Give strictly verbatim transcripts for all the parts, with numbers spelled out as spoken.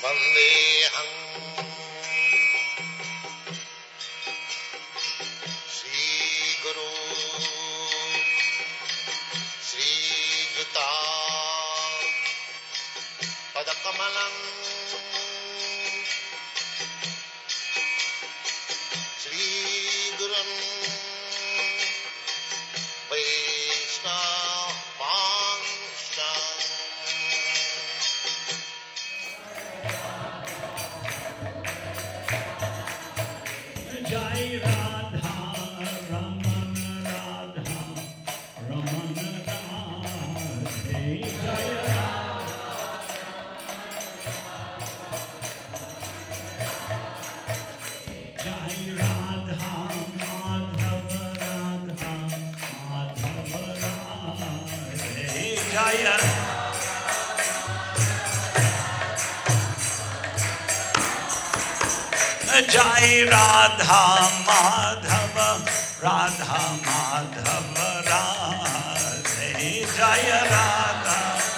Vandeham Shri Guru Shri Juta Padakamalam Shri Gurun Jai Radha Madhava Radha Madhava Radhe Jaya Radha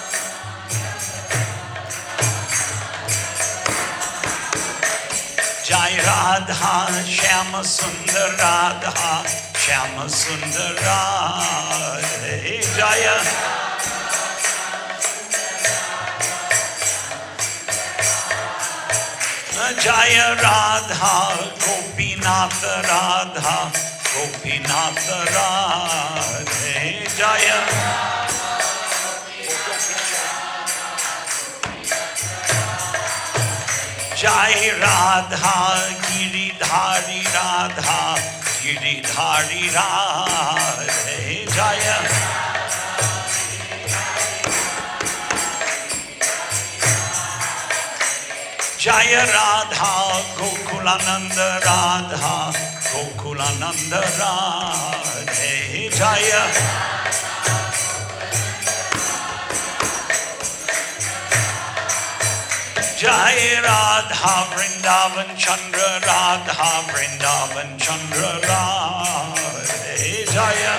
Jai Radha Shyama Sundar Radha Shyama Sundar Radhe Jaya Jaya Radha Gopinath Radha Gopinath Radhe Jaya Jai Radha Giridhari Radha Giridhari Radhe Jaya Jaya Radha Gokulananda Radha Gokulananda Radhe Jaya Jaya Radha Vrindavan Chandra Radha Vrindavan Chandra Radhe Jaya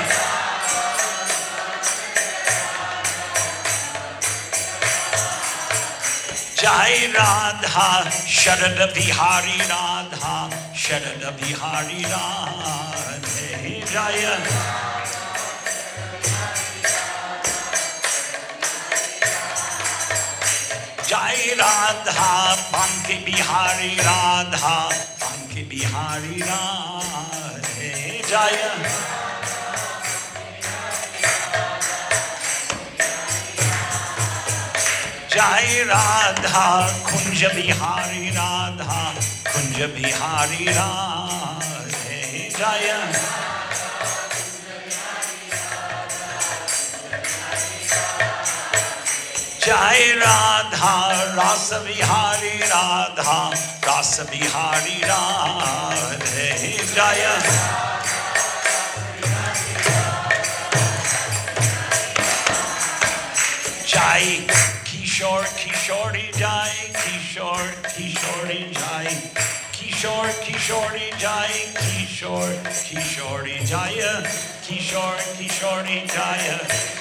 Jai Radha Sharada Bihari Radha Sharada Bihari Radhe Jaya Jai Radha Banki Bihari Radha Banki Bihari Radhe Jaya Jai Radha Kunja Bihari Radha Kunja Bihari Radhe Jaya Jai Radha Rasa Bihari Radha Rasa Bihari Radhe Jaya Jai Kishore Kishori Jai Kishore Kishori Jai Kishore Kishori Jai Kishore Kishori Jaya Kishore Kishori Jaya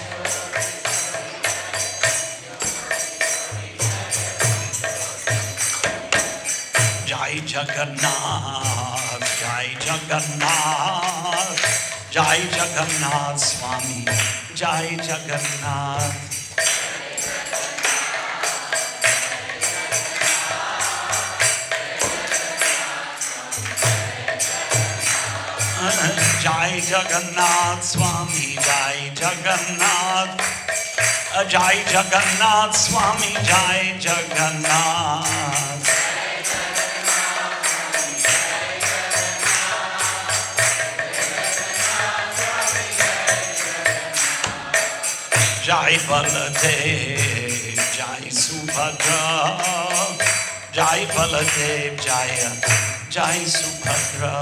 Jai Jagannath Jai Jagannath Jai Jagannath Swami Jai Jagannath Jai Jagannath Swami Jai Jagannath Jai Jagannath Swami Jai Jagannath Jai Baladev Jai Subhadra Jai Baladev Jaya Jai Subhadra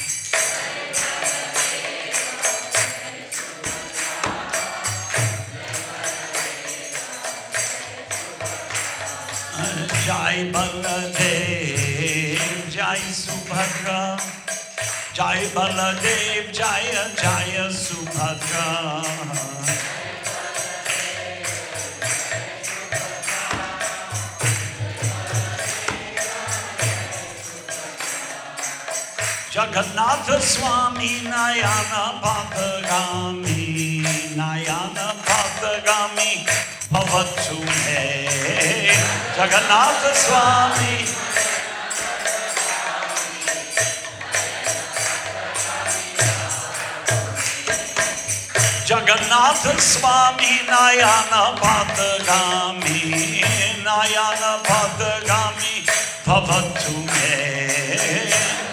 Jai Baladev Jai Subhadra Jai Baladev Jaya Jaya Subhadra Jagannatha Swami Nayana Patagami, Nayana Patagami Bhavatu Me. Jagannatha Swami Jagannatha Swami Nayana Patagami, Nayana Patagami Bhavatu Me.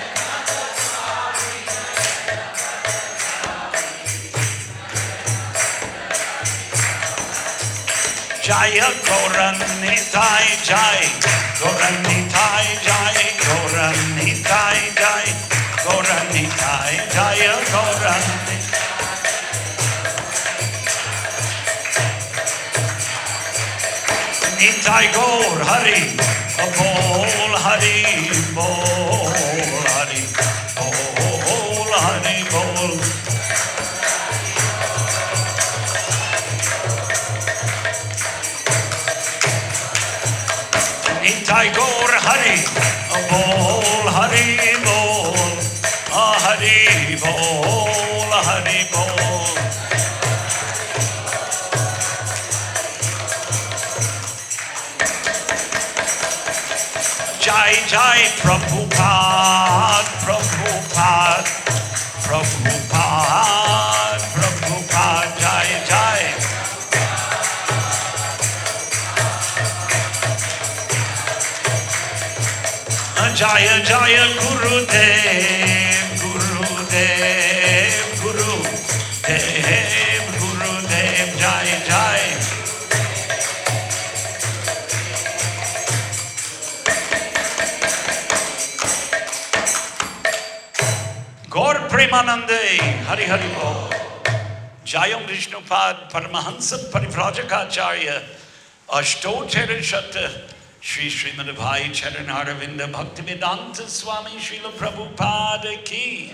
Jaya Gauranitai Jai, Gauranitai Jai, Gauranitai Jai, Gauranitai Jaya Gauranitai. Nitai Gaur Hari Bol Hari Bol Hari Bol Hari Bol. Nitai Gaur Hari Bol Hari Bol Hari Bol Hari Bol. Jai Jai Prabhupada, Prabhupada, Prabhupada, Prabhupada, Jai Jai. Jaya Jaya Guru Dev, Guru Dev, Guru Dev, Guru Dev, Jai Jai. Gaur Premanande, Hari Hari Bol. Jayam Vishnupad Paramahansa Parivrajaka Ashtotera Shatta Shri Srimad Bhai Charanaravinda Bhaktivedanta Swami Srila Prabhupada Ki.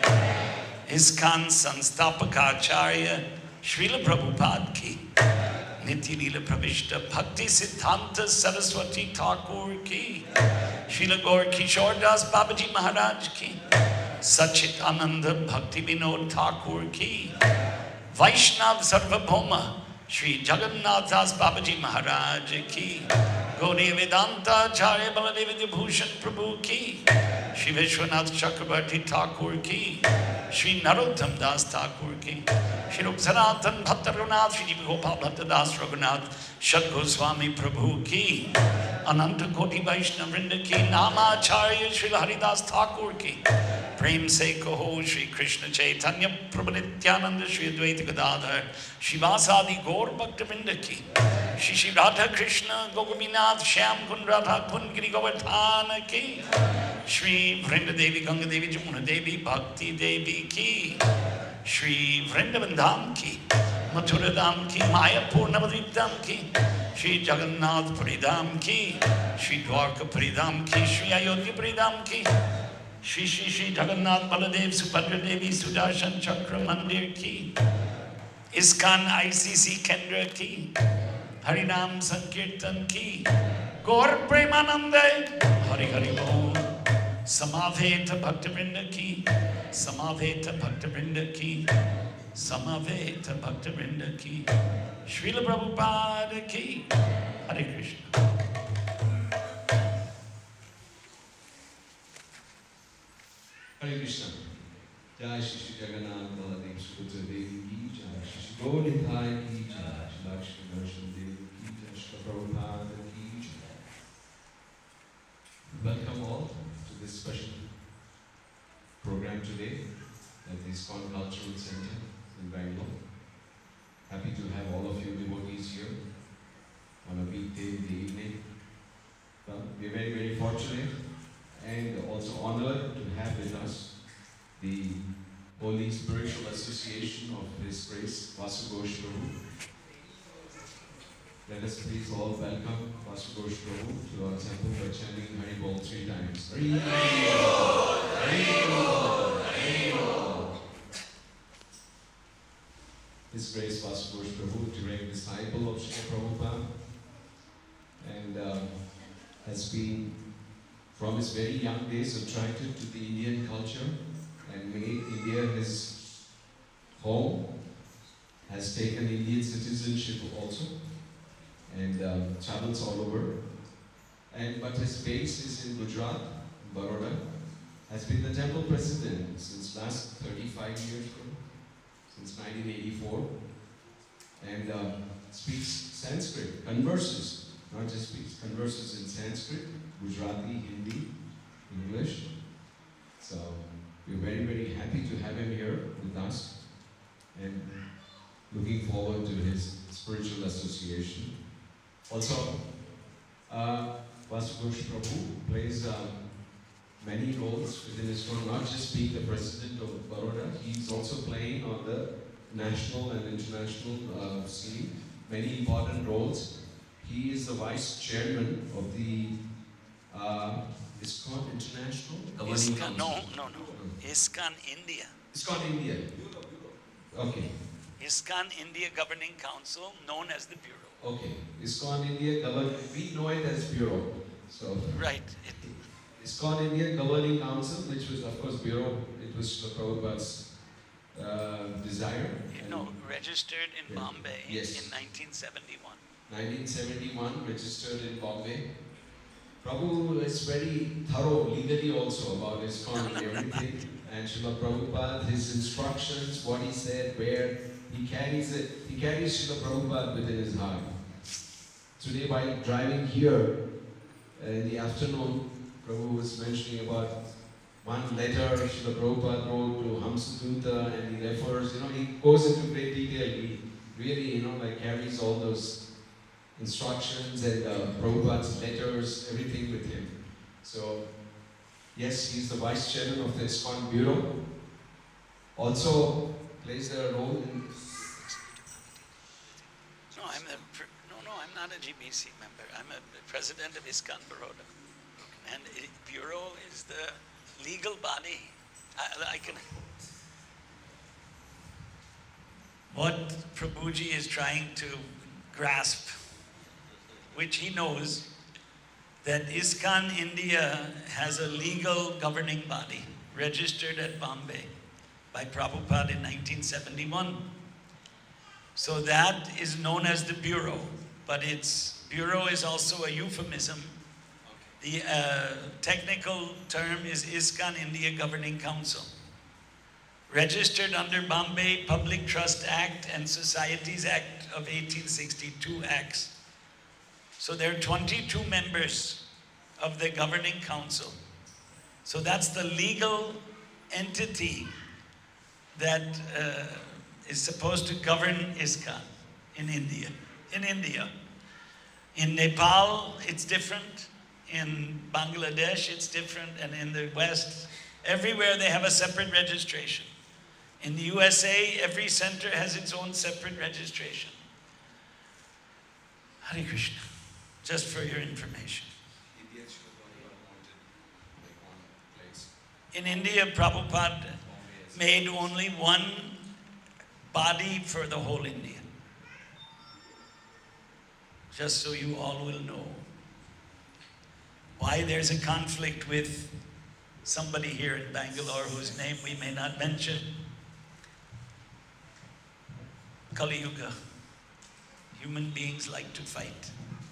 Iskan Sanstapakacharya Srila Prabhupada Ki. Nitya Leela Pravishta Bhakti Siddhanta Saraswati Thakur Ki. Srila Gaur Kishore Das Babaji Maharaj Ki. Sachit Ananda Bhakti Vinod Thakur Ki. Vaishnav Sarvabhauma Shri Jagannath Das Babaji Maharaj Ki. Gauri Vedanta Acharya Baladevi Bhushan Prabhu Ki. Shri Vishwanath Chakrabarti Thakur Ki. Shri Narottam Das Thakur Ki. Shri Ruksanathan Bhatta Raghunath Shri Jiva Gopal Bhatta Das Raghunath Shat Goswami Prabhu Ki. Ananta Koti Vaishnava Vrinda Ki. Nama Acharya Shri Haridas Thakur Ki. Prem Se Kaho Shri Krishna Chaitanya Prabhu Nityananda Shri Advaita Gadadhar Shivasadi Gaur Bhakta Vrinda Ki. Shri Shri Radha Krishna Gogobinath Shyam Kund Radha Kund Giri Govardhana Ki. Shri Vrinda Devi Ganga Devi Jamuna Devi Bhakti Devi Ki. Shri Vrindavan Dham Ki. Mathura Dham Ki. Mayapur Navadvip Dham Ki. Shri Jagannath Paridham Ki. Shri Dwarka Paridham Ki. Shri Ayodhya Paridham Ki. Shri Shri Shri Jagannath Baladev Subhadra Devi Sudarshan Chakra Mandir Ki. Iskan I C C Kendra Ki. Harinam Sankirtan Ki. Gaur Premanande Hari Hari Bol. Samaveta Bhaktavrinda Ki. Samaveta Bhaktavrinda Ki. Samaveta Bhaktavrinda Ki. Srila Prabhupada Ki. Hare Krishna. Hare Krishna. Jai Shri Shri Jagannath Baladev Subhadra Devi Ki Jai. Shri Shri Gaurithai Ki Jai. Shri Lakshmi Darshan Devi Ki Jai. Shri Prabhupada Ki Jai. Welcome all to this special program today at the ISKCON Cultural Center in Bangalore. Happy to have all of you devotees here on a weekday in the evening. Well, we are very, very fortunate and also honored to have with us the Holy Spiritual Association of His Grace, Basu Ghosh Guru. Let us please all welcome Basu Ghosh Guru to our temple by chanting Hari Bol three times. Hari Bol, Hari Bol, Hari Bol. His Grace Basu Ghosh Guru, direct disciple of Srila Prabhupada, and uh, has been from his very young days attracted to the Indian culture and made India his home, has taken Indian citizenship also, and um, travels all over. And but his base is in Gujarat, Baroda. Has been the temple president since last thirty-five years, since nineteen eighty-four, and uh, speaks Sanskrit, converses, not just speaks, converses in Sanskrit, Gujarati, Hindi, English. So we're very, very happy to have him here with us, and looking forward to his spiritual association. Also, uh, Basu Prabhu plays uh, many roles within his role, not just being the president of Baroda, he's also playing on the national and international uh, scene, many important roles. He is the vice chairman of the uh, ISKCON International Governing ISKCON, no, Council. no, no. ISKCON India. ISKCON India. Okay. ISKCON India Governing Council, known as the Bureau. Okay. ISKCON India Governing, we know it as Bureau. So. Right. It, ISKCON India Governing Council, which was of course Bureau, it was Srila Prabhupada's uh, desire. You know, registered in yeah. Bombay yes. in nineteen seventy-one. nineteen seventy-one, registered in Bombay. Prabhu is very thorough legally also about ISKCON and everything. And Srila Prabhupada, his instructions, what he said, where he carries it, he carries Srila Prabhupada within his heart. Today by driving here uh, in the afternoon, Prabhu was mentioning about one letter Srila Prabhupada wrote to Hamsadutta, and he refers, you know, he goes into great detail. He really, you know, like carries all those instructions and uh, Prabhupada's letters, everything with him. So, yes, he's the vice chairman of the ISKCON Bureau. Also plays a role in. No, I'm the, no, no, I'm not a G B C member. I'm a president of ISKCON Baroda. And it, Bureau is the legal body. I, I can. What Prabhuji is trying to grasp, which he knows, that ISKCON India has a legal governing body registered at Bombay by Prabhupada in nineteen seventy-one. So that is known as the Bureau, but its Bureau is also a euphemism. The uh, technical term is ISKCON India Governing Council, registered under Bombay Public Trust Act and Societies Act of eighteen sixty-two Acts. So there are twenty-two members of the governing council. So that's the legal entity that uh, is supposed to govern ISKCON in India. In India. In Nepal, it's different. In Bangladesh, it's different. And in the West, everywhere they have a separate registration. In the U S A, every center has its own separate registration. Hare Krishna. Just for your information. In India, Prabhupada made only one body for the whole India. Just so you all will know why there's a conflict with somebody here in Bangalore whose name we may not mention. Kali Yuga. Human beings like to fight.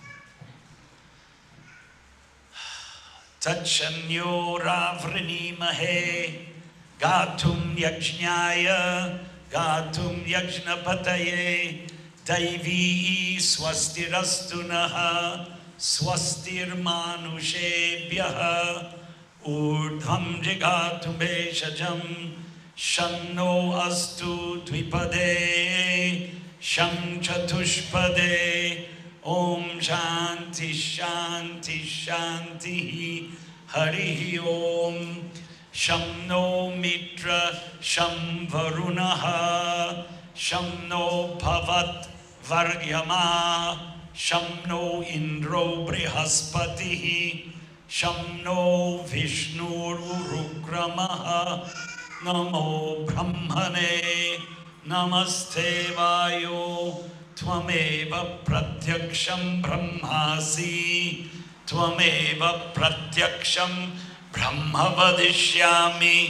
Tachanyo Ravrinimahe Gatum Yakshnyaya Gatum Yakšnapataye Daivi Swastirastunaha Swastir Manushebhyaha Urdham Jigatum Beshajam Shanno Astu Dvipade Sham Chatushpade Om Shanti Shanti Shanti Hari Om Sham No Mitra Sham Varunaha Sham No Bhavat Varyama Sham No Indro Brihaspatihi Sham No Vishnu Urukramaha Namo Brahmane Namaste Vayo Tvameva Pratyaksham Brahmasi Tvameva Pratyaksham Brahma Vadishyami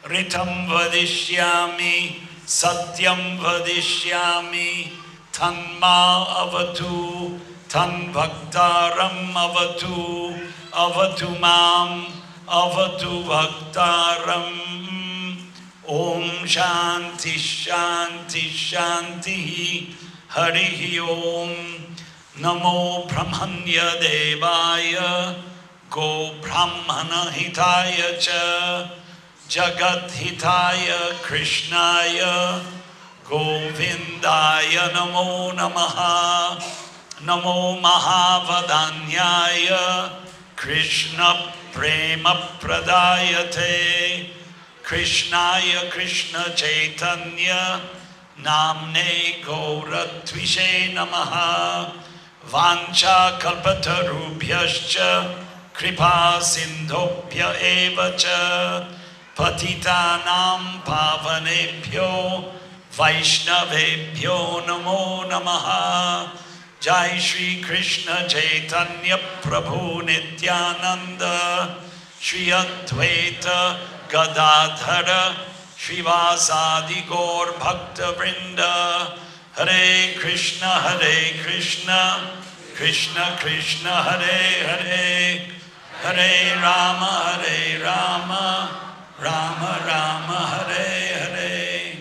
ritam vadishyami, satyam vadishyami, tanma avatu, tan bhaktaram avatu, avatu mam, avatu bhaktaram. Om Shanti Shanti Shanti Harihi Om. Namo Brahmanya Devaya Go Brahmana Hitaya Cha Jagat Hitaya Krishnaya Govindaya Namo Namaha. Namo Mahavadanyaya Krishna Prema Pradayate Krishnaya Krishna Chaitanya Namne Gauratvishe Namaha. Vancha kalpatarubhyascha kripa sindhobhya evacha patitanam pavanebhyo vaishnavebhyo namo namaha. Jai Shri Krishna Chaitanya Prabhu Nityananda Shri Advaita Gadadhara Shrivasadi Gaur Bhakta Vrinda. Hare Krishna, Hare Krishna, Krishna Krishna, Hare Hare, Hare Rama, Hare Rama, Rama Rama, Hare Hare.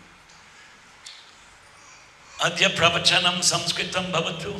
Adya pravachanam samskritam bhavatu,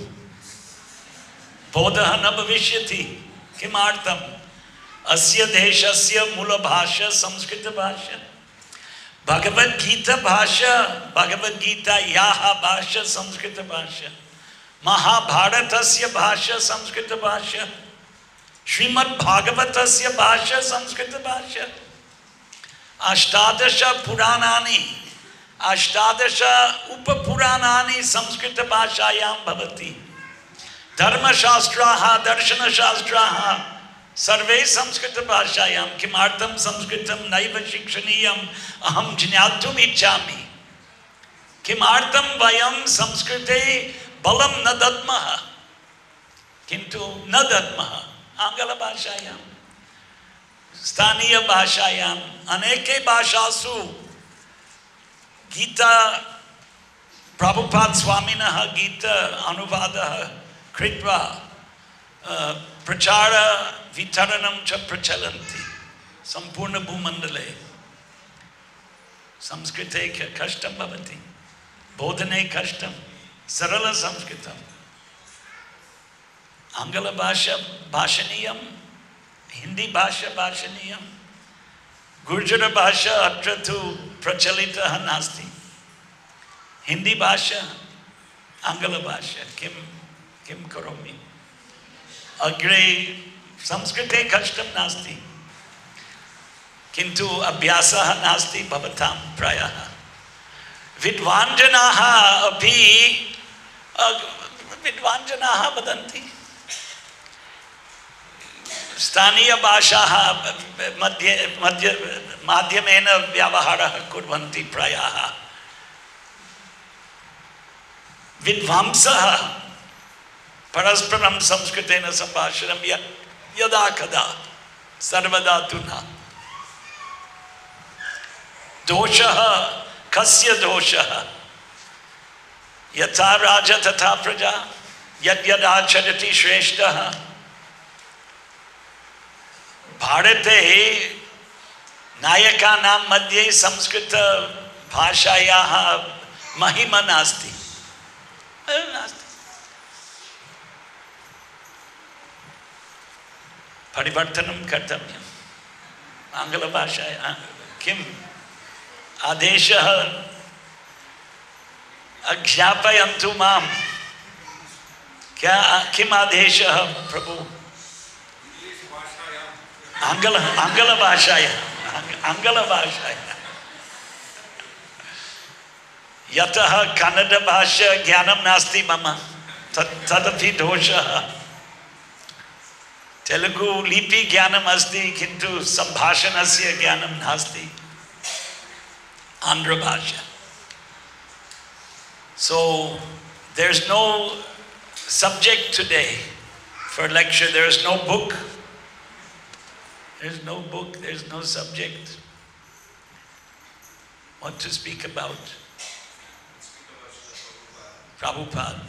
bodha na bhavishyati, kimartam, asya deshasya mula bhasha samskrita bhasha. Bhagavad Gita Bhasha, Bhagavad Gita Yaha Bhasha, Samskrita Bhasha. Mahabharatasya Bhasha, Samskrita Bhasha. Srimad Bhagavatasya Bhasha, Samskrita Bhasha. Ashtadasha Puranani, Ashtadasha Upapuranani, Samskrita Bhashayam Bhavati. Dharma Shastraha, Darshana Shastraha. Sarve Samskrita Bhashayam Kimartam Samskritam Naiva Shikshaniyam Aham Jnyatum Ichami. Kimartam Vayam Samskrite Balam Nadadmaha Kintu Nadadmaha Angala Bhashayam Staniya Bhashayam Aneke Bhashasu Gita Prabhupada Swaminaha Gita Anuvadaha Kritva uh, Prachara Vitaranam cha prachalanti Sampurna Bhumandale Samskrite kashtam bhavati Bodhane kashtam Sarala Samskritam Angala Bhasha Bhashaniyam Hindi Bhasha Bhashaniyam Gurjara Bhasha Atratu Prachalitaha Nasti Hindi Bhasha Angala Bhasha Kim Kim Karomi Agre Samskrite kashtam nasti Kintu abhyasaha nasti bhavatam prayaha Vidvanjanaha abhi Vidvanjanaha vadanti Staniya bhashaha madhyamena vyavaharaha kurvanti prayaha Vidvamsaha Parasparam samskritena sambhashanam yada kada sarvada tuna doshaha kasya doshaha yatha raja tatha praja yad yad acharati shreshtaha bharate nayakanam madhye samskrita bhashayaha mahima nasti nasti Parivartanam kartamyam. Angala Bhashaya. Kim Adeshaha Ajnapayantu mam. Kya Kim Adeshaha Prabhu? Angala Angala Bhashaya. Angala Bhashaya. Yataha Kannada Bhasha Jnanam Nasti Mama. Tadapi Doshaha. Telugu lipi jnanam asti kintu sambhashanasya jnanam nasti. Andhra Bhasha. So there's no subject today for lecture. There's no book. There's no book. There's no subject. What to speak about? Prabhupada.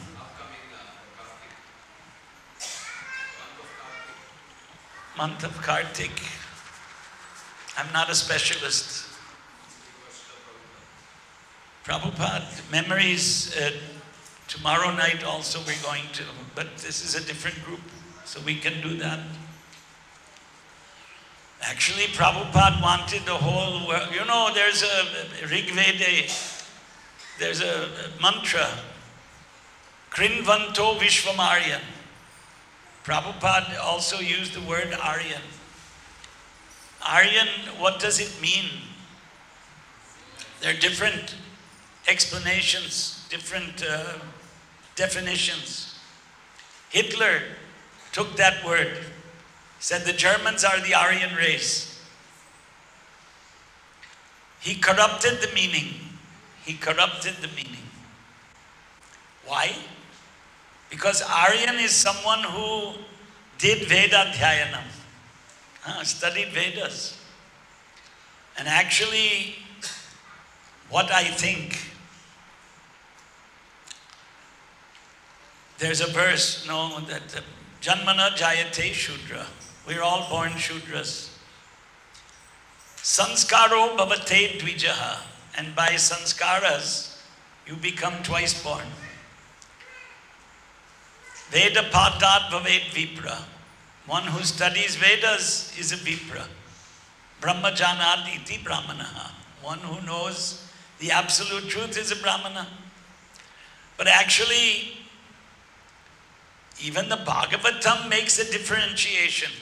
Month of Kartik. I'm not a specialist. Prabhupada, memories, uh, tomorrow night also we're going to, but this is a different group, so we can do that. Actually, Prabhupada wanted the whole world. You know, there's a Rig Veda, there's a mantra, Krinvanto Vishvam Aryan. Prabhupada also used the word Aryan. Aryan, what does it mean? There are different explanations, different uh, definitions. Hitler took that word, said the Germans are the Aryan race. He corrupted the meaning. He corrupted the meaning. Why? Because Aryan is someone who did Veda Dhyayanam, uh, studied Vedas. And actually, what I think, there's a verse, no, that uh, Janmana Jayate Shudra. We're all born Shudras. Sanskaro Bhavate Dvijaha. And by sanskaras, you become twice born. Veda Patat Bhavet Vipra. One who studies Vedas is a Vipra. Brahma Janad Iti Brahmanaha. One who knows the absolute truth is a Brahmana. But actually, even the Bhagavatam makes a differentiation.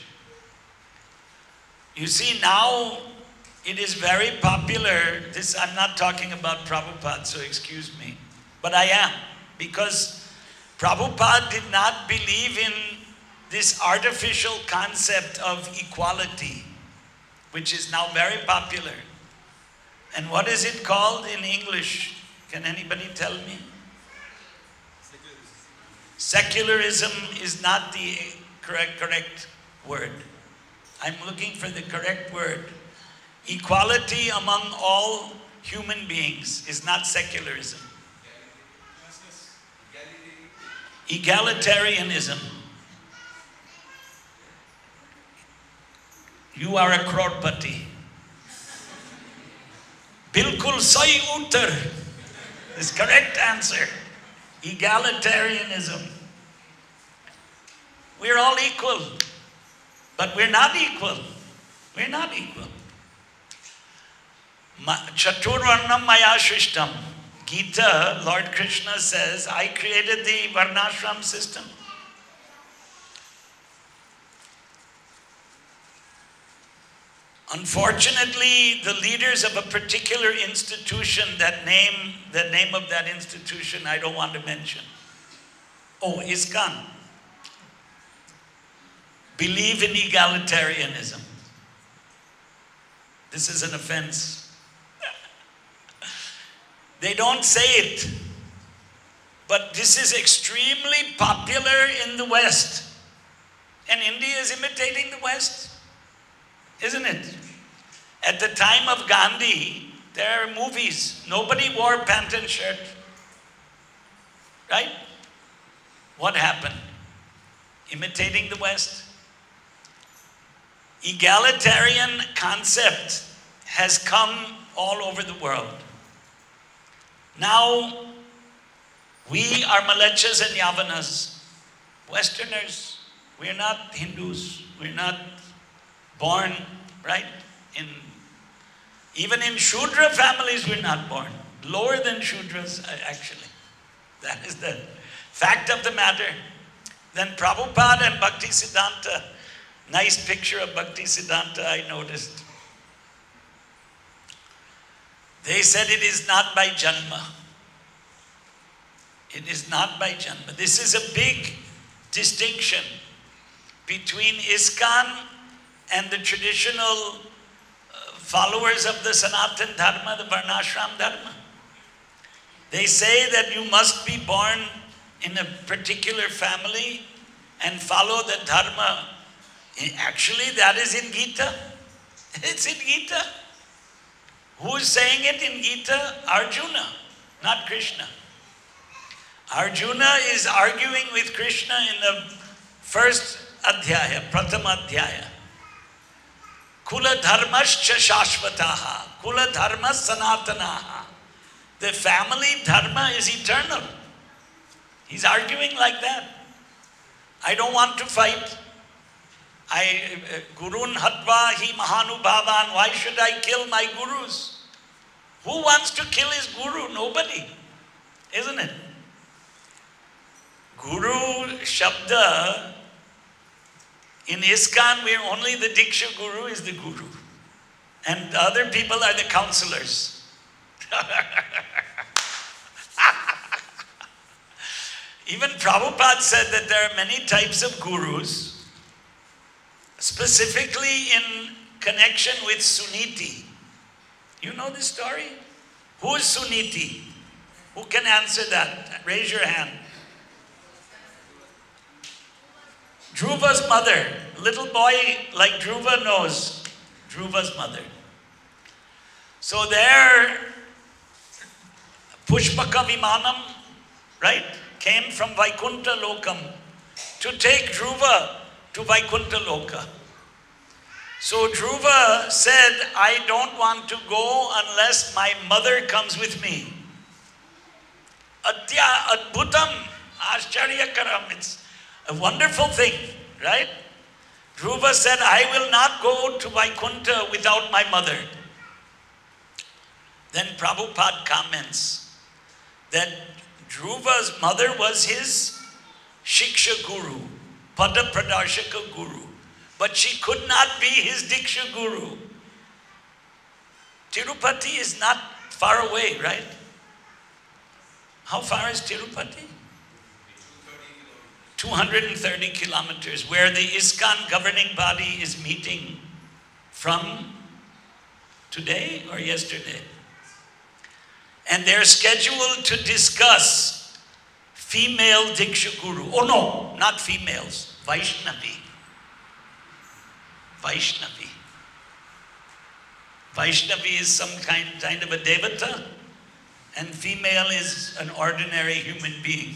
You see, now it is very popular. This, I'm not talking about Prabhupada, so excuse me. But I am, because Prabhupada did not believe in this artificial concept of equality, which is now very popular. And what is it called in English? Can anybody tell me? Secularism is not the correct, correct word. I'm looking for the correct word. Equality among all human beings is not secularism. Egalitarianism. You are a crorepati. Bilkul sai uttar is correct answer. Egalitarianism. We're all equal, but we're not equal. We're not equal. Chaturvarnam maya shrishtam. Gita, Lord Krishna says, I created the varnashram system. Unfortunately, the leaders of a particular institution, that name, the name of that institution, I don't want to mention. Oh, ISKCON. Believe in egalitarianism. This is an offense. They don't say it, but this is extremely popular in the West. And India is imitating the West, isn't it? At the time of Gandhi, there are movies. Nobody wore pant and shirt. Right? What happened? Imitating the West. Egalitarian concept has come all over the world. Now, we are Malachas and Yavanas, Westerners. We're not Hindus. We're not born, right? In, even in Shudra families, we're not born. Lower than Shudras, actually. That is the fact of the matter. Then Prabhupada and Bhakti Siddhanta, nice picture of Bhakti Siddhanta I noticed. They said it is not by Janma. It is not by Janma. This is a big distinction between ISKCON and the traditional uh, followers of the Sanatana Dharma, the Varnashram Dharma. They say that you must be born in a particular family and follow the Dharma. Actually, that is in Gita. It's in Gita. Who is saying it in Gita? Arjuna, not Krishna. Arjuna is arguing with Krishna in the first adhyaya, prathama adhyaya. Kula dharmascha shashvataha, kula dharma sanatanaha. The family dharma is eternal. He's arguing like that. I don't want to fight. I, Gurun Hatva hi Mahanubhavan, why should I kill my gurus? Who wants to kill his guru? Nobody, isn't it? Guru Shabda, in ISKCON, we're only the Diksha Guru is the Guru. And the other people are the counselors. Even Prabhupada said that there are many types of gurus, specifically in connection with Suniti. You know this story? Who is Suniti? Who can answer that? Raise your hand. Dhruva's mother. Little boy like Dhruva knows Dhruva's mother. So there, Pushpaka Vimanam, right, came from Vaikuntha Lokam to take Dhruva to Vaikuntha Loka. So Dhruva said, I don't want to go unless my mother comes with me. Atya Adbhutam, Ashcharyakaram, it's a wonderful thing, right? Dhruva said, I will not go to Vaikuntha without my mother. Then Prabhupada comments that Dhruva's mother was his Siksha Guru, Pada Pradarshaka Guru. But she could not be his Diksha Guru. Tirupati is not far away, right? How far is Tirupati? two hundred thirty kilometers, where the ISKCON governing body is meeting from today or yesterday. And they're scheduled to discuss female Diksha Guru. Oh no, not females, Vaishnavi. Vaishnavi. Vaishnavi is some kind, kind of a devata, and female is an ordinary human being.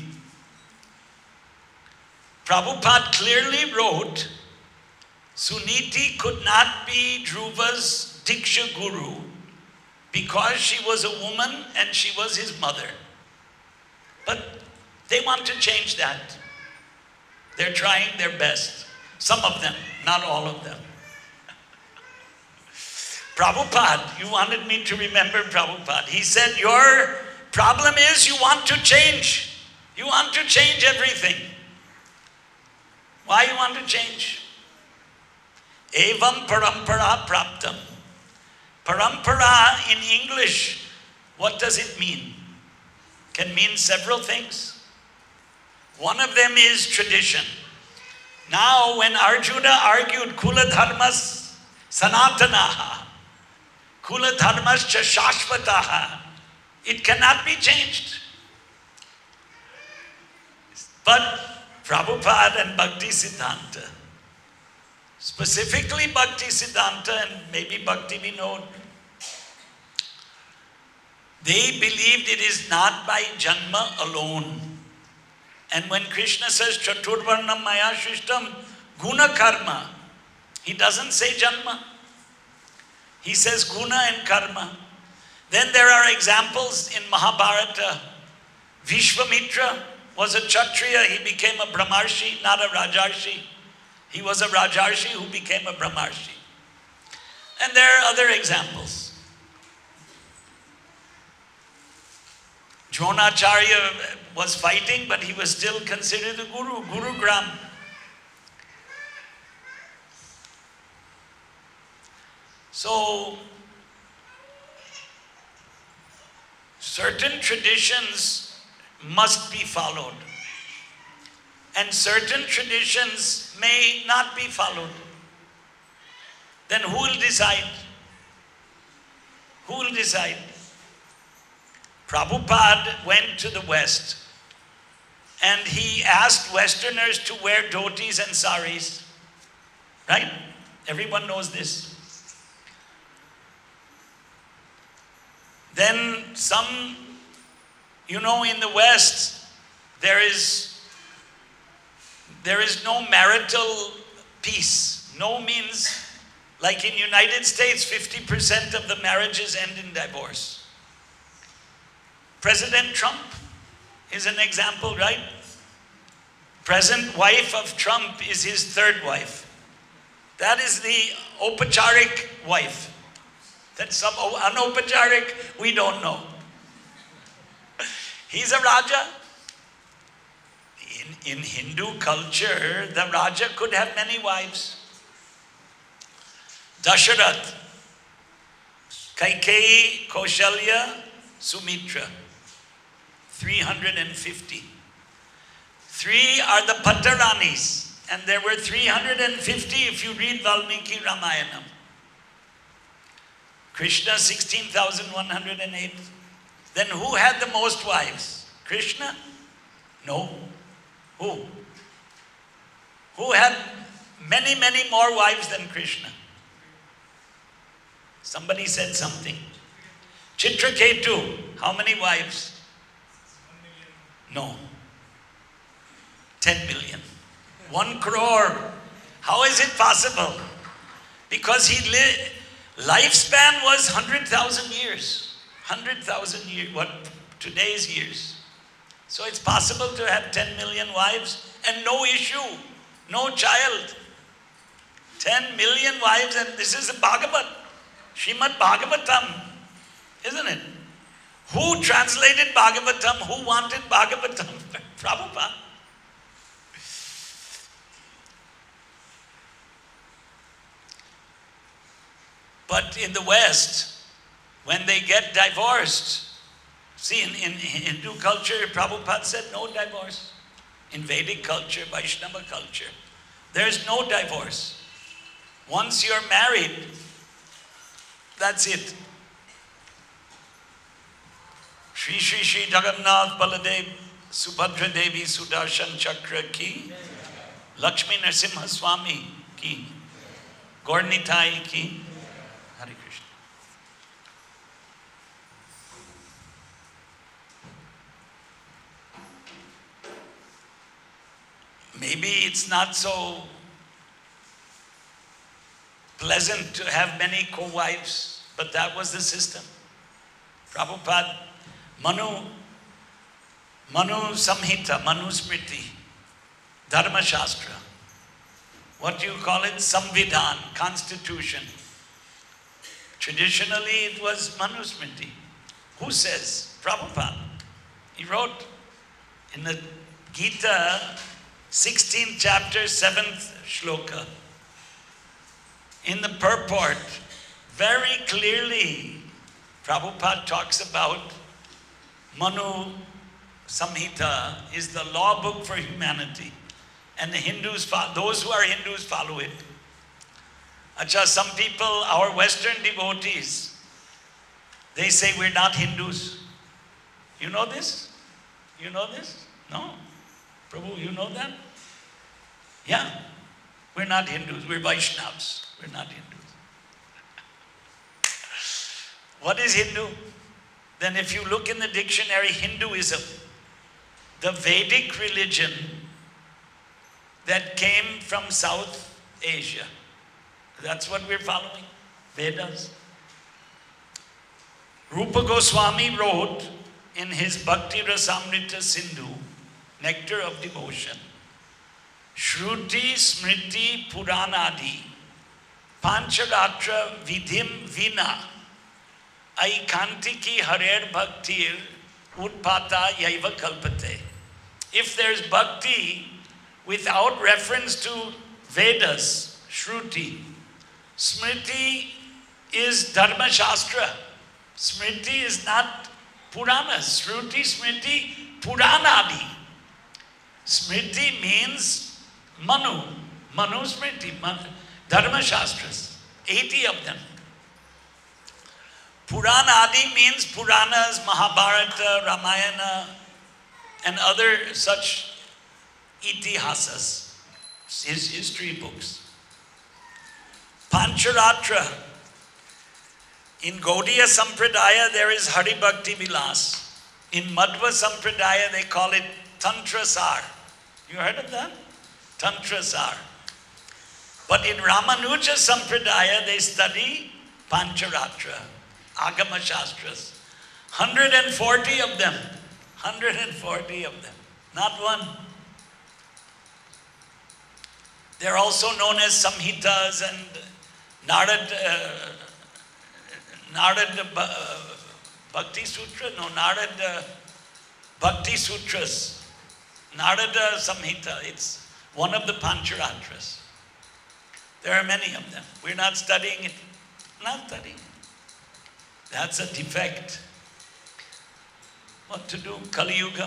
Prabhupada clearly wrote, Suniti could not be Dhruva's Diksha Guru because she was a woman and she was his mother. But they want to change that. They're trying their best. Some of them, not all of them. Prabhupada, you wanted me to remember Prabhupada. He said, your problem is you want to change. You want to change everything. Why you want to change? Evam parampara praptam. Parampara in English, what does it mean? Can mean several things. One of them is tradition. Now when Arjuna argued Kula Dharmas Sanatanaha, Kula Dharmas cha Shashvataha, it cannot be changed. But Prabhupada and Bhakti Siddhanta, specifically Bhakti Siddhanta and maybe Bhakti Vinod, they believed it is not by Janma alone. And when Krishna says Chaturvarnam Maya Shishtam Guna Karma, he doesn't say Janma. He says Guna and Karma. Then there are examples in Mahabharata. Vishwamitra was a Kshatriya, he became a Brahmarshi, not a Rajarshi. He was a Rajarshi who became a Brahmarshi. And there are other examples. Dronacharya was fighting, but he was still considered a Guru, Guru Gram. So, certain traditions must be followed. And certain traditions may not be followed. Then who will decide? Who will decide? Prabhupada went to the West and he asked Westerners to wear dhotis and saris. Right? Everyone knows this. Then some, you know, in the West, there is, there is no marital peace. No means, like in United States, fifty percent of the marriages end in divorce. President Trump is an example, right? Present wife of Trump is his third wife. That is the Opacharik wife. That's some Anopacharik, we don't know. He's a Raja. In, in Hindu culture, the Raja could have many wives. Dasharath, Kaikeyi, Kaushalya, Sumitra. three hundred fifty. Three are the Pattaranis, and there were three hundred fifty if you read Valmiki Ramayanam. Krishna, sixteen thousand one hundred eight. Then who had the most wives? Krishna? No. Who? Who had many, many more wives than Krishna? Somebody said something. Chitraketu, how many wives? No. ten million. One crore. How is it possible? Because he lived, lifespan was one hundred thousand years. one hundred thousand years, what today's years. So it's possible to have ten million wives and no issue, no child. ten million wives, and this is a Bhagavat, Srimad Bhagavatam, isn't it? Who translated Bhagavatam? Who wanted Bhagavatam? Prabhupada. But in the West, when they get divorced, see, in, in Hindu culture, Prabhupada said no divorce. In Vedic culture, Vaishnava culture, there's no divorce. Once you're married, that's it. Shri Shri Shri Jagannath Baladev Subhadra Devi Sudarshan Chakra ki, Lakshmi Narasimha Swami ki, Gaurnitai ki, Hare Krishna. Maybe it's not so pleasant to have many co-wives, but that was the system. Prabhupada, Manu, Manu Samhita, Manu Smriti, Dharma Shastra. What do you call it? Samvidhan, Constitution. Traditionally it was Manu Smriti. Who says? Prabhupada. He wrote in the Gita, sixteenth chapter, seventh shloka. In the purport, very clearly, Prabhupada talks about Manu Samhita is the law book for humanity. And the Hindus, those who are Hindus follow it. Acha, some people, our Western devotees, they say we're not Hindus. You know this? You know this? No? Prabhu, you know that? Yeah. We're not Hindus, we're Vaishnavas. We're not Hindus. What is Hindu? Then if you look in the dictionary, Hinduism, the Vedic religion that came from South Asia. That's what we're following, Vedas. Rupa Goswami wrote in his Bhakti Rasamrita Sindhu, Nectar of Devotion, Shruti Smriti Puranadi Pancharatra Vidhim Vina Aikantiki Harer Bhaktir Utpata Yaiva Kalpate. If there's bhakti without reference to Vedas, Shruti, Smriti is Dharma Shastra. Smriti is not Puranas. Shruti, Smriti, Puranadi. Smriti means Manu. Manu Smriti, Manu, Dharma Shastras. eighty of them. Puranadi means Puranas, Mahabharata, Ramayana, and other such itihasas, his history books. Pancharatra In Gaudiya Sampradaya, there is Hari Bhakti Vilas. In Madhva Sampradaya, they call it Tantra Sar. You heard of that? Tantra Sar. But in Ramanuja Sampradaya, they study Pancharatra, Agama Shastras. one hundred forty of them. one hundred forty of them. Not one. They're also known as Samhitas and Narad, uh, Narad uh, Bhakti Sutra? No, Narad uh, Bhakti Sutras. Narada Samhita. It's one of the Pancharatras. There are many of them. We're not studying it. Not studying it. That's a defect. What to do? Kali Yuga.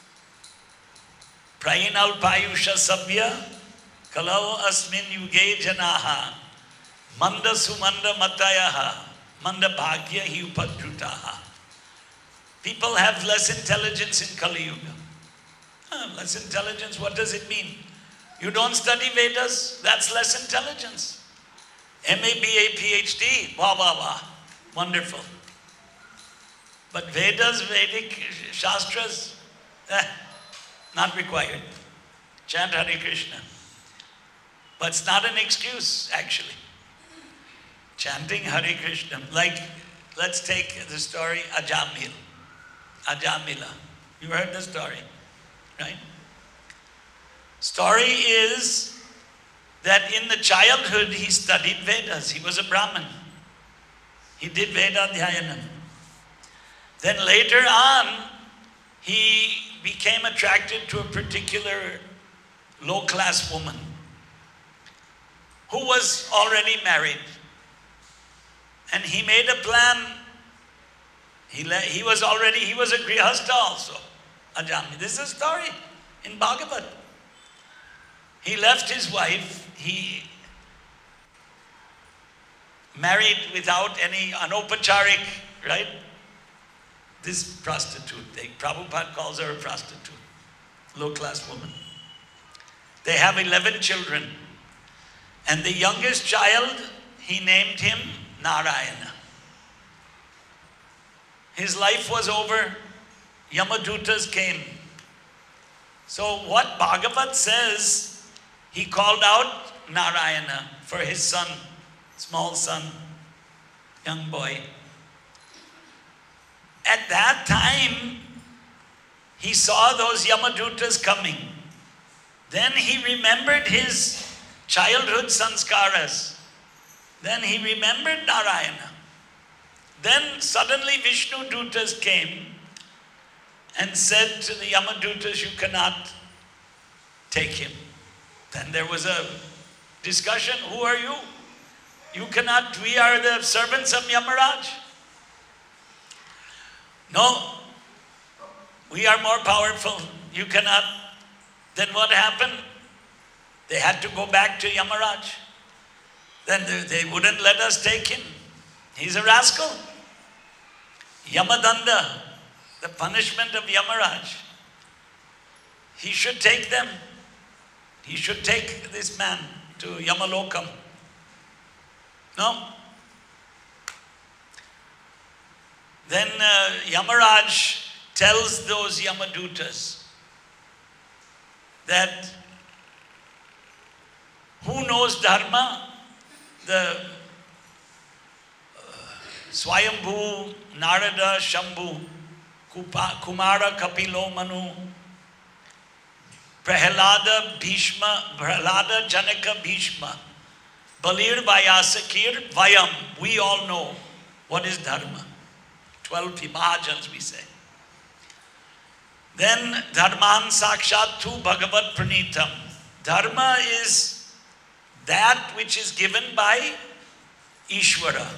Prainal Payusha Sabya Kalau Asmin Yuge Janaha Manda Sumanda Matayaha Manda Bhagya Hi Upadrutaha. People have less intelligence in Kali Yuga. Ah, less intelligence, what does it mean? You don't study Vedas, that's less intelligence. M A, B A, P H D, wah, wah, wah. Wonderful. But Vedas, Vedic Shastras, eh, not required. Chant Hare Krishna. But it's not an excuse, actually. Chanting Hare Krishna. Like, let's take the story Ajamil. Ajamila. You heard the story, right? Story is that in the childhood he studied Vedas. He was a Brahmin. He did Veda Dhyayanam. Then later on, he became attracted to a particular low-class woman who was already married. And he made a plan. He, he was already, he was a Grihastha also, Ajami. This is a story in Bhagavad. He left his wife. He married without any anopacharik, right? This prostitute, they, Prabhupada calls her a prostitute, low-class woman. They have eleven children. And the youngest child, he named him Narayana. His life was over. Yamadutas came. So what Bhagavad says, he called out Narayana for his son, small son, young boy. At that time, he saw those Yamadutas coming. Then he remembered his childhood sanskaras. Then he remembered Narayana. Then suddenly Vishnu Dutas came and said to the Yamadutas, you cannot take him. Then there was a discussion, who are you? You cannot, we are the servants of Yamaraj. No, we are more powerful, you cannot. Then what happened? They had to go back to Yamaraj. Then they, they wouldn't let us take him. He's a rascal. Yamadanda, the punishment of Yamaraj. He should take them. He should take this man to Yamalokam. No? Then uh, Yamaraj tells those Yamadutas that who knows Dharma? The uh, Swayambhu, Narada, Shambhu, Kupa, Kumara, Kapilo, Manu, Prahlada, Bhishma, Prahlada, Janaka, Bhishma, Balir, Vyasakir, Vayam. We all know what is Dharma. Twelve Mahajans we say. Then Dharman Sakshat Tu Bhagavat Pranitam. Dharma is that which is given by Ishvara.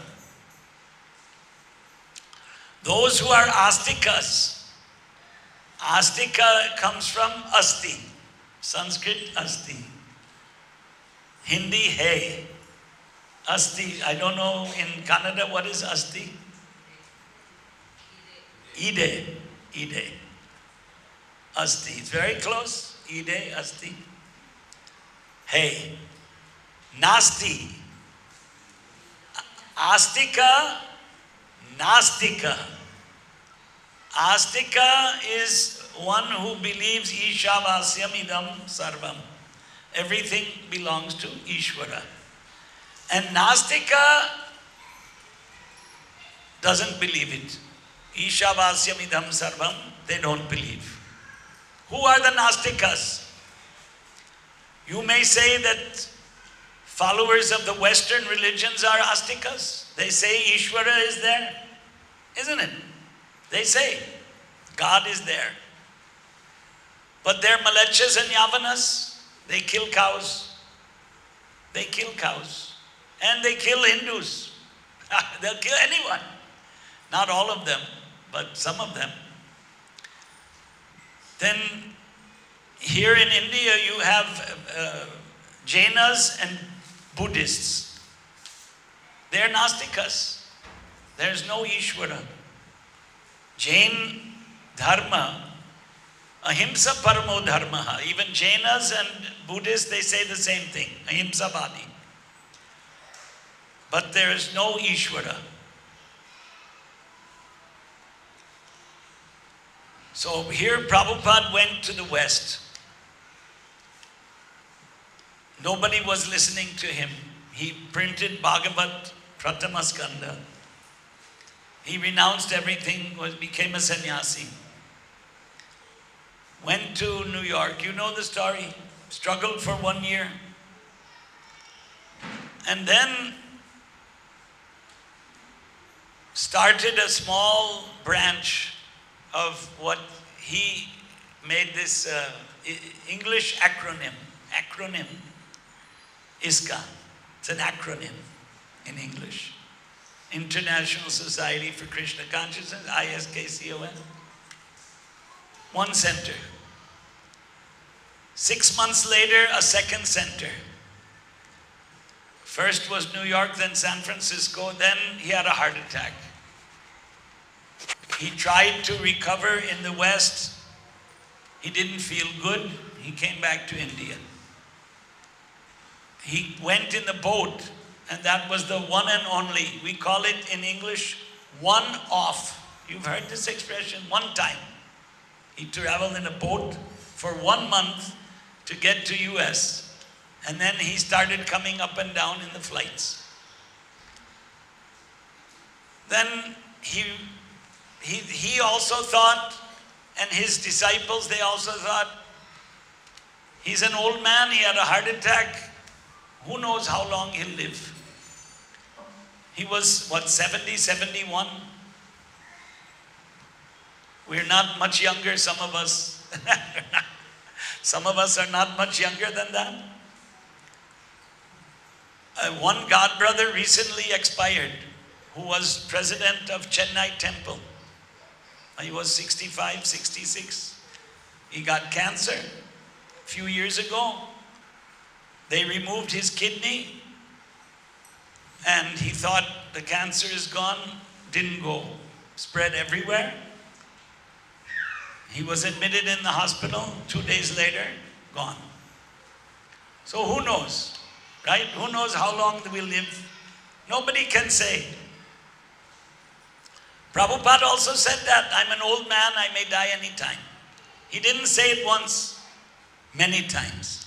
Those who are astikas, astika comes from asti, Sanskrit asti, Hindi hai, asti, I don't know in Kannada what is asti? Ide, ide, asti, it's very close, ide, asti, hey. Nasti. Astika Nastika. Astika is one who believes Ishavasyam idam sarvam. Everything belongs to Ishvara. And Nastika doesn't believe it. Ishavasyam idam sarvam, they don't believe. Who are the Nastikas? You may say that followers of the Western religions are Astikas. They say Ishvara is there, isn't it? They say God is there. But they're Malachas and Yavanas. They kill cows. They kill cows. And they kill Hindus. They'll kill anyone. Not all of them, but some of them. Then here in India you have uh, Jainas and Buddhists. They're Nastikas. There's no Ishvara. Jain dharma, ahimsa paramo dharma. Even Jainas and Buddhists, they say the same thing, ahimsa vadi. But there is no Ishvara. So here Prabhupada went to the West. Nobody was listening to him. He printed Bhagavat Pratama Skanda. He renounced everything, was, became a sannyasi. Went to New York. You know the story. Struggled for one year. And then started a small branch of what he made this uh, English acronym. Acronym. I S K A. It's an acronym in English. International Society for Krishna Consciousness, I S K C O N. One center. Six months later, a second center. First was New York, then San Francisco, then he had a heart attack. He tried to recover in the West. He didn't feel good. He came back to India. He went in the boat, and that was the one and only. We call it in English, one off. You've heard this expression, one time. He traveled in a boat for one month to get to U S. And then he started coming up and down in the flights. Then he, he, he also thought, and his disciples, they also thought, he's an old man, he had a heart attack. Who knows how long he'll live? He was, what, seventy, seventy-one? We're not much younger, some of us. Some of us are not much younger than that. Uh, one god brother recently expired, who was president of Chennai Temple. He was sixty-five, sixty-six. He got cancer a few years ago. They removed his kidney, and he thought the cancer is gone. Didn't go. Spread everywhere. He was admitted in the hospital. Two days later, gone. So who knows, right? Who knows how long we'll live? Nobody can say. Prabhupada also said that, I'm an old man, I may die anytime. He didn't say it once, many times.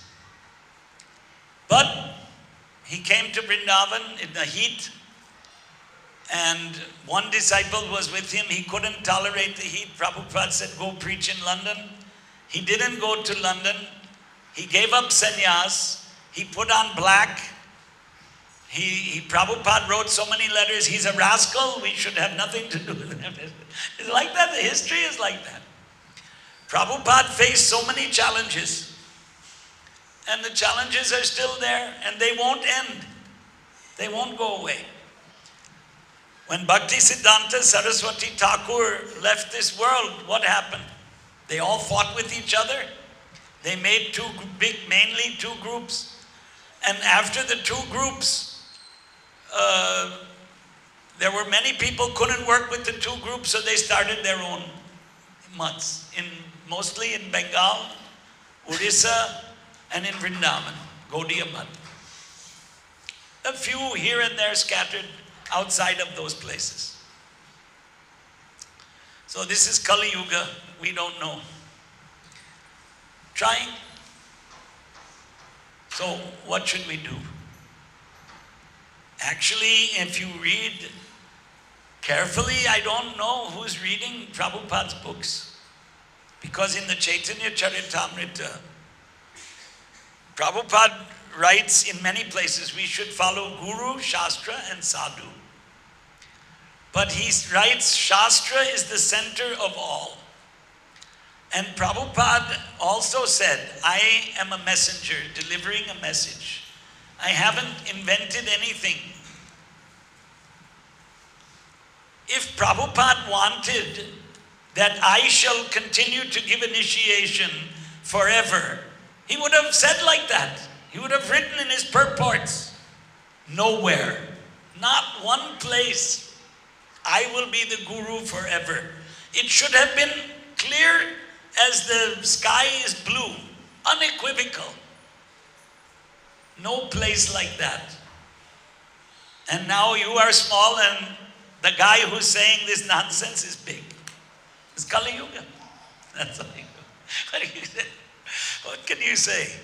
But he came to Vrindavan in the heat, and one disciple was with him. He couldn't tolerate the heat. Prabhupada said, go preach in London. He didn't go to London. He gave up sannyas. He put on black. He, he, Prabhupada wrote so many letters, he's a rascal, we should have nothing to do with him. It's like that, the history is like that. Prabhupada faced so many challenges. And the challenges are still there, and they won't end. They won't go away. When Bhakti Siddhanta Saraswati Thakur left this world, what happened? They all fought with each other. They made two big, mainly two groups. And after the two groups, uh, there were many people couldn't work with the two groups, so they started their own mats, in, mostly in Bengal, Orissa, and in Vrindavan, Gaudiya Mat. A few here and there scattered outside of those places. So this is Kali Yuga, we don't know. Trying. So what should we do? Actually, if you read carefully, I don't know who's reading Prabhupada's books. Because in the Chaitanya Charitamrita, Prabhupada writes in many places, we should follow Guru, Shastra and Sadhu. But he writes, Shastra is the center of all. And Prabhupada also said, I am a messenger delivering a message. I haven't invented anything. If Prabhupada wanted that I shall continue to give initiation forever, he would have said like that. He would have written in his purports, nowhere, not one place, I will be the Guru forever. It should have been clear as the sky is blue, unequivocal. No place like that. And now you are small and the guy who's saying this nonsense is big. It's Kali Yuga. That's all you know. What do you say? What can you say?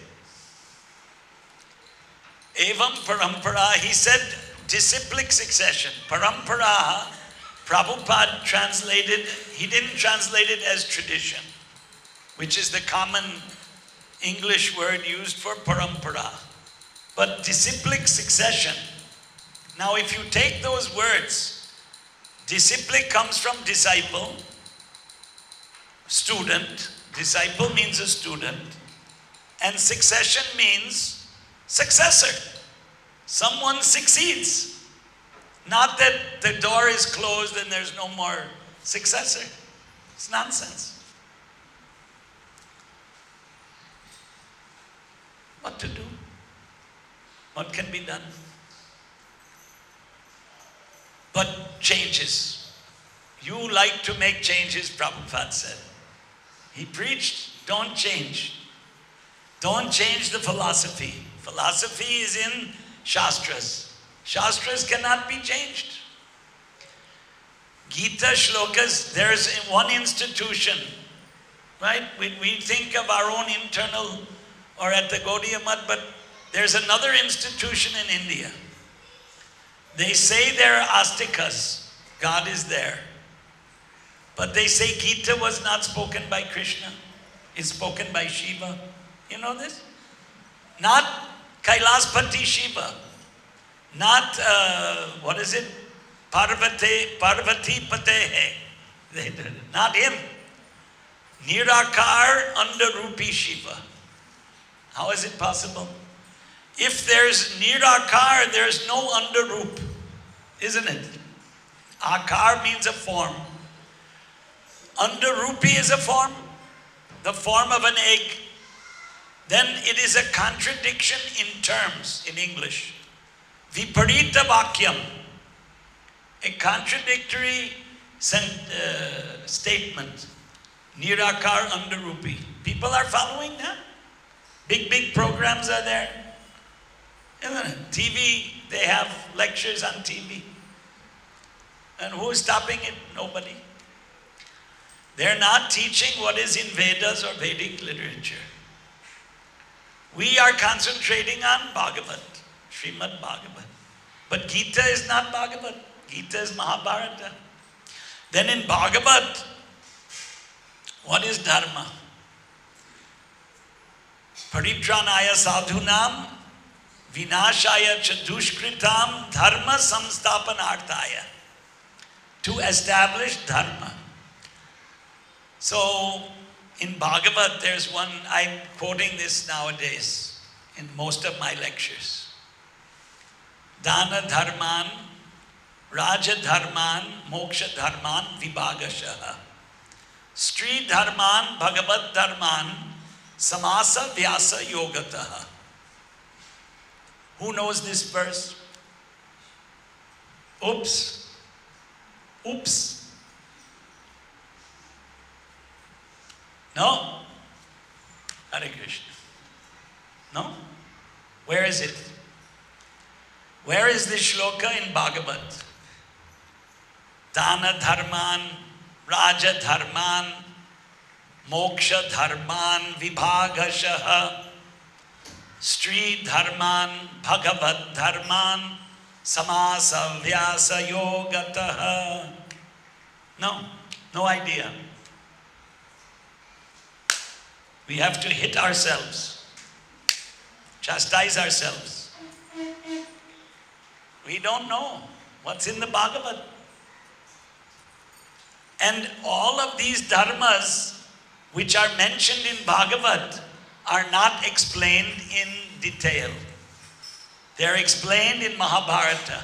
Evam parampara, he said disciplic succession. Parampara, Prabhupada translated, he didn't translate it as tradition, which is the common English word used for parampara. But disciplic succession. Now if you take those words, disciplic comes from disciple, student. Disciple means a student. And succession means successor. Someone succeeds. Not that the door is closed and there's no more successor. It's nonsense. What to do? What can be done? But changes. You like to make changes, Prabhupada said. He preached, don't change. Don't change the philosophy. Philosophy is in Shastras. Shastras cannot be changed. Gita shlokas, there's one institution, right? We, we think of our own internal or at the Gaudiya Math, but there's another institution in India. They say they're Astikas. God is there. But they say Gita was not spoken by Krishna. It's spoken by Shiva. You know this? Not Kailaspati Shiva. Not, uh, what is it? Parvati, Parvati Patehe. Not him. Nirakar Andarupi Shiva. How is it possible? If there's Nirakar, there's no Andarup. Isn't it? Akar means a form. Andarupi is a form. The form of an egg. Then it is a contradiction in terms in English. Viparita Vakyam. A contradictory uh, statement. Nirakar Andarupi. People are following that. Big, big programs are there. Isn't it? T V, they have lectures on T V. And who is stopping it? Nobody. They're not teaching what is in Vedas or Vedic literature. We are concentrating on Bhagavat, Srimad Bhagavat. But Gita is not Bhagavat. Gita is Mahabharata. Then in Bhagavat, what is Dharma? Paritranaya sadhunam, vinashaya chadushkritam, dharma samstapanarthaya. To establish Dharma. So, in Bhagavat, there's one, I'm quoting this nowadays in most of my lectures. Dana dharman, raja dharman, moksha dharman, vibhagashaha. Sri dharman, bhagavat dharman, samasa vyasa yogataha. Who knows this verse? Oops. Oops. No? Hare Krishna. No? Where is it? Where is this shloka in Bhagavat? Dana dharman, Raja Dharman, Moksha Dharman, Vibhagashaha, Stri Dharman, Bhagavad Dharman, Samasa Vyasa Yogataha. No, no idea. We have to hit ourselves, chastise ourselves. We don't know what's in the Bhagavad. And all of these dharmas which are mentioned in Bhagavad are not explained in detail. They're explained in Mahabharata.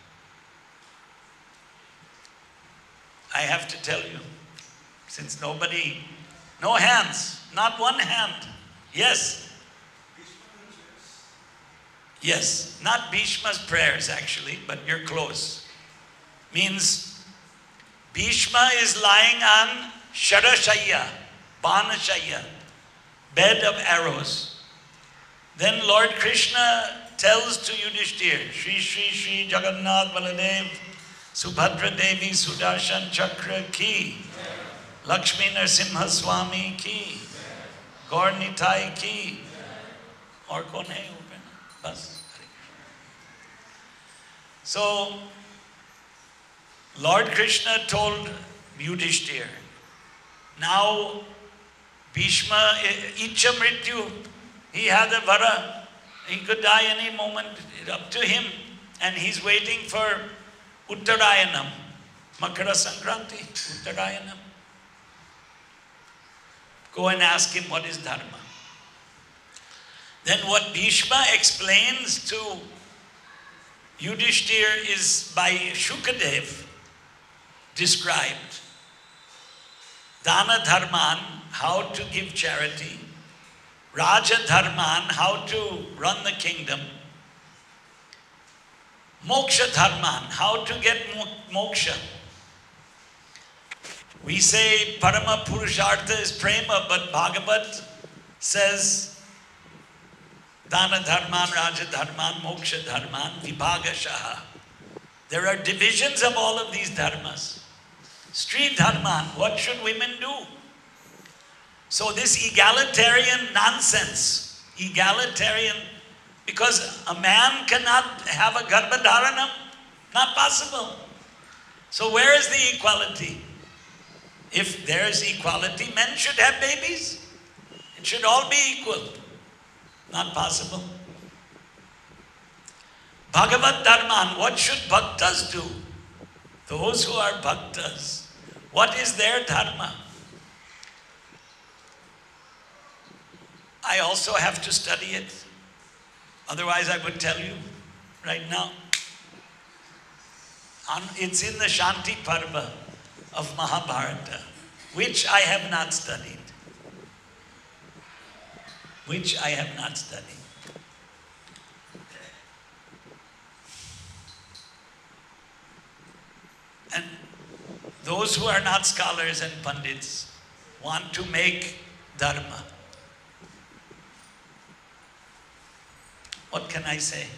I have to tell you, since nobody, no hands, not one hand. Yes. Yes, not Bhishma's prayers actually, but you're close. Means Bhishma is lying on Sharashaya, Banashaya, bed of arrows. Then Lord Krishna tells to Yudhishthir, Shri Shri Shri Jagannath Baladev, Subhadra Devi Sudarshan Chakra ki, Lakshmi Narsimha Swami ki, Gaur Nitai ki, or kone open. Bas. So, Lord Krishna told Yudhishthir, now Bhishma, Icha Mrityu, he had a vara, he could die any moment, it's up to him, and he's waiting for Uttarayanam, Makara Sankranti, Uttarayanam. Go and ask him what is dharma. Then what Bhishma explains to Yudhishthir is by Shukadev described. Dana Dharman, how to give charity. Raja Dharman, how to run the kingdom. Moksha Dharman, how to get moksha. We say Parama Purushartha is prema, but Bhagavad says Dana Dharman, Raja Dharman, Moksha Dharman, Vibhagashaha. There are divisions of all of these dharmas. Stri Dharman, what should women do? So this egalitarian nonsense, egalitarian, because a man cannot have a garbhadharanam, not possible. So where is the equality? If there is equality, men should have babies. It should all be equal. Not possible. Bhagavad Dharman, what should bhaktas do? Those who are bhaktas, what is their dharma? I also have to study it. Otherwise I would tell you right now. It's in the Shanti Parva of Mahabharata, which I have not studied. Which I have not studied. And those who are not scholars and pandits want to make dharma. What can I say?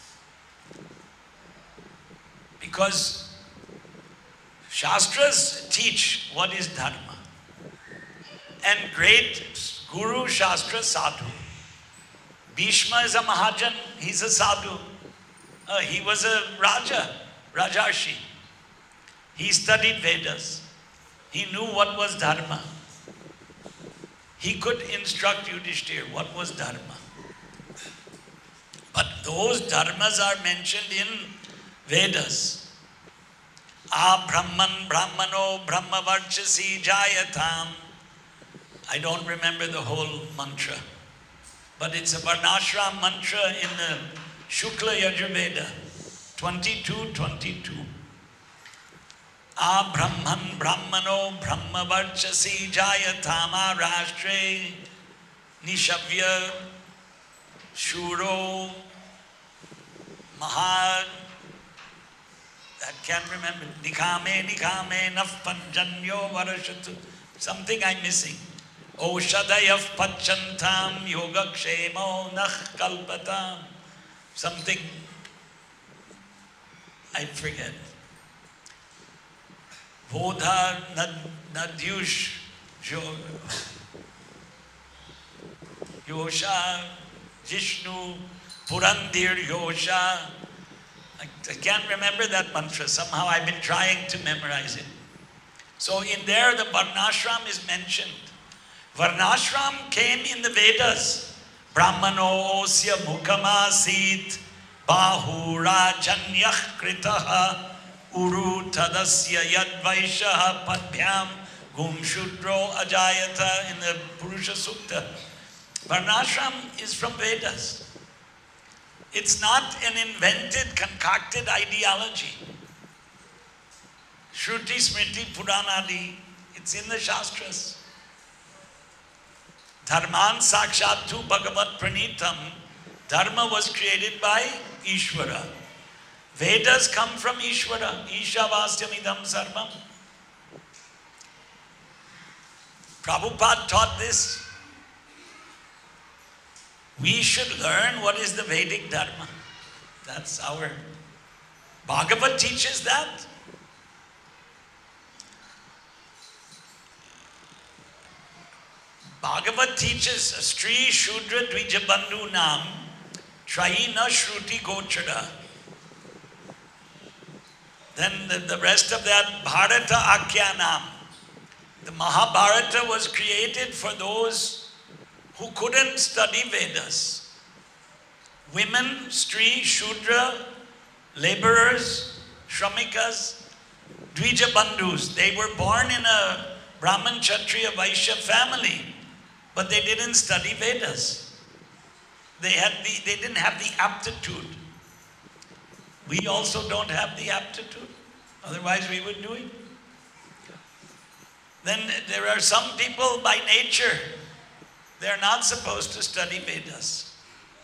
Because Shastras teach what is dharma. And great Guru, Shastra, Sadhu. Bhishma is a Mahajan, he's a Sadhu. Uh, he was a Raja, Rajarshi. He studied Vedas. He knew what was dharma. He could instruct Yudhishthir what was dharma. But those dharmas are mentioned in Vedas. Ah Brahman Brahmano Brahmavarchasi Jayatam. I don't remember the whole mantra. But it's a Varnashram mantra in the Shukla Yajurveda. twenty-two twenty-two. Ah Brahman Brahmano Brahmavarchasi Jayatama Rashtre Nishavya Shuro Mahad. I can't remember. Nikame Nikame Nafpanjanyo Varashatu. Something I'm missing. Oshadayav Pachantam Yogakshemo Nach Kalpatam. Something I forget. Bodha Nadyush Yosha Jishnu Purandir Yosha. I, I can't remember that mantra. Somehow I've been trying to memorize it. So in there the Varnashram is mentioned. Varnashram came in the Vedas. Brahmano osya mukamasit bahu rajanyah kritaha uru tadasya yadvaishaha padbhyam gum shudro ajayata in the Purusha Sukta. Varnashram is from Vedas. It's not an invented, concocted ideology. Shruti, Smriti, Puranadi, it's in the Shastras. Dharman Sakshatu Bhagavat Pranitam. Dharma was created by Ishvara. Vedas come from Ishvara. Ishavastyamidam sarvam. Prabhupada taught this. We should learn what is the Vedic Dharma. That's our... Bhagavad teaches that. Bhagavad teaches Stri Shudra Dvijabandhu Nam Traina Shruti Gochara. Then the, the rest of that, Bharata Akyanam. The Mahabharata was created for those who couldn't study Vedas. Women, Stri, Shudra, laborers, Shramikas, Dvijabandhus. They were born in a Brahman, Kshatriya, Vaishya family. But they didn't study Vedas. They, had the, they didn't have the aptitude. We also don't have the aptitude. Otherwise we would do it. Then there are some people by nature, they're not supposed to study Vedas.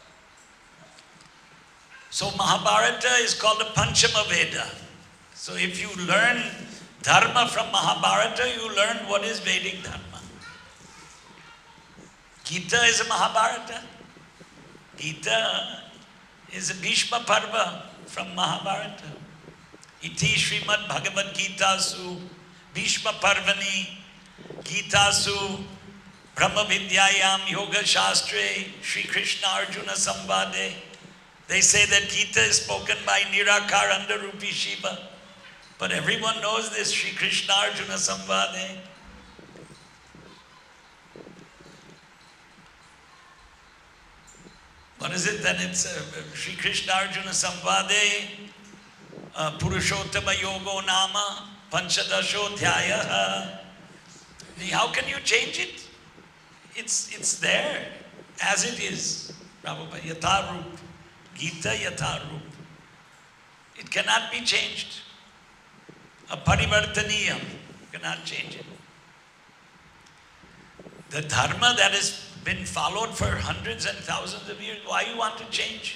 So Mahabharata is called a Panchama Veda. So if you learn Dharma from Mahabharata, you learn what is Vedic Dharma. Gita is a Mahabharata. Gita is a Bhishma Parva from Mahabharata. Iti Srimad Bhagavad Gita Su Bhishma Parvani Gita Su Brahma Vidyayam Yoga Shastre Sri Krishna Arjuna Samvade. They say that Gita is spoken by Nirakar under Rupi Shiva. But everyone knows this Sri Krishna Arjuna Samvade. What is it? Then it's uh, Sri Krishna Arjuna Samvade, uh, Purushottama Yogo Nama, Panchadasho Dhyaya. How can you change it? It's, it's there as it is. Prabhupada, Yatha Rup, Gita Yatha Rup. It cannot be changed. Aparivartaniyam, cannot change it. The dharma that has been followed for hundreds and thousands of years, why you want to change?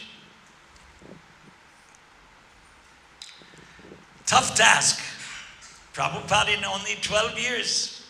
Tough task. Prabhupada in only twelve years.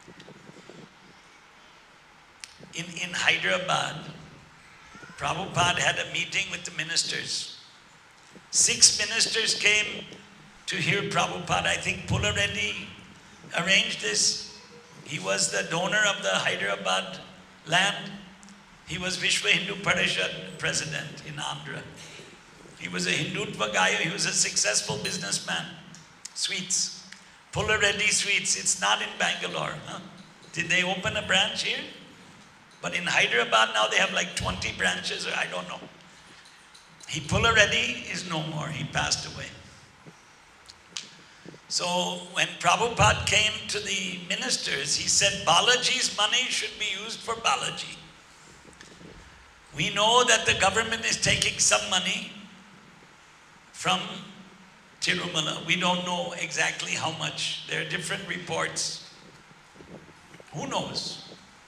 In, in Hyderabad, Prabhupada had a meeting with the ministers. Six ministers came to hear Prabhupada. I think Pula Reddy arranged this. He was the donor of the Hyderabad land. He was Vishwa Hindu Parishad president in Andhra. He was a Hindutva guy. He was a successful businessman. Sweets. Pula Reddy Sweets. It's not in Bangalore. Huh? Did they open a branch here? But in Hyderabad now they have like twenty branches, or I don't know. He Pula Reddy is no more. He passed away. So when Prabhupada came to the ministers, he said Balaji's money should be used for Balaji. We know that the government is taking some money from Tirumala. We don't know exactly how much. There are different reports. Who knows?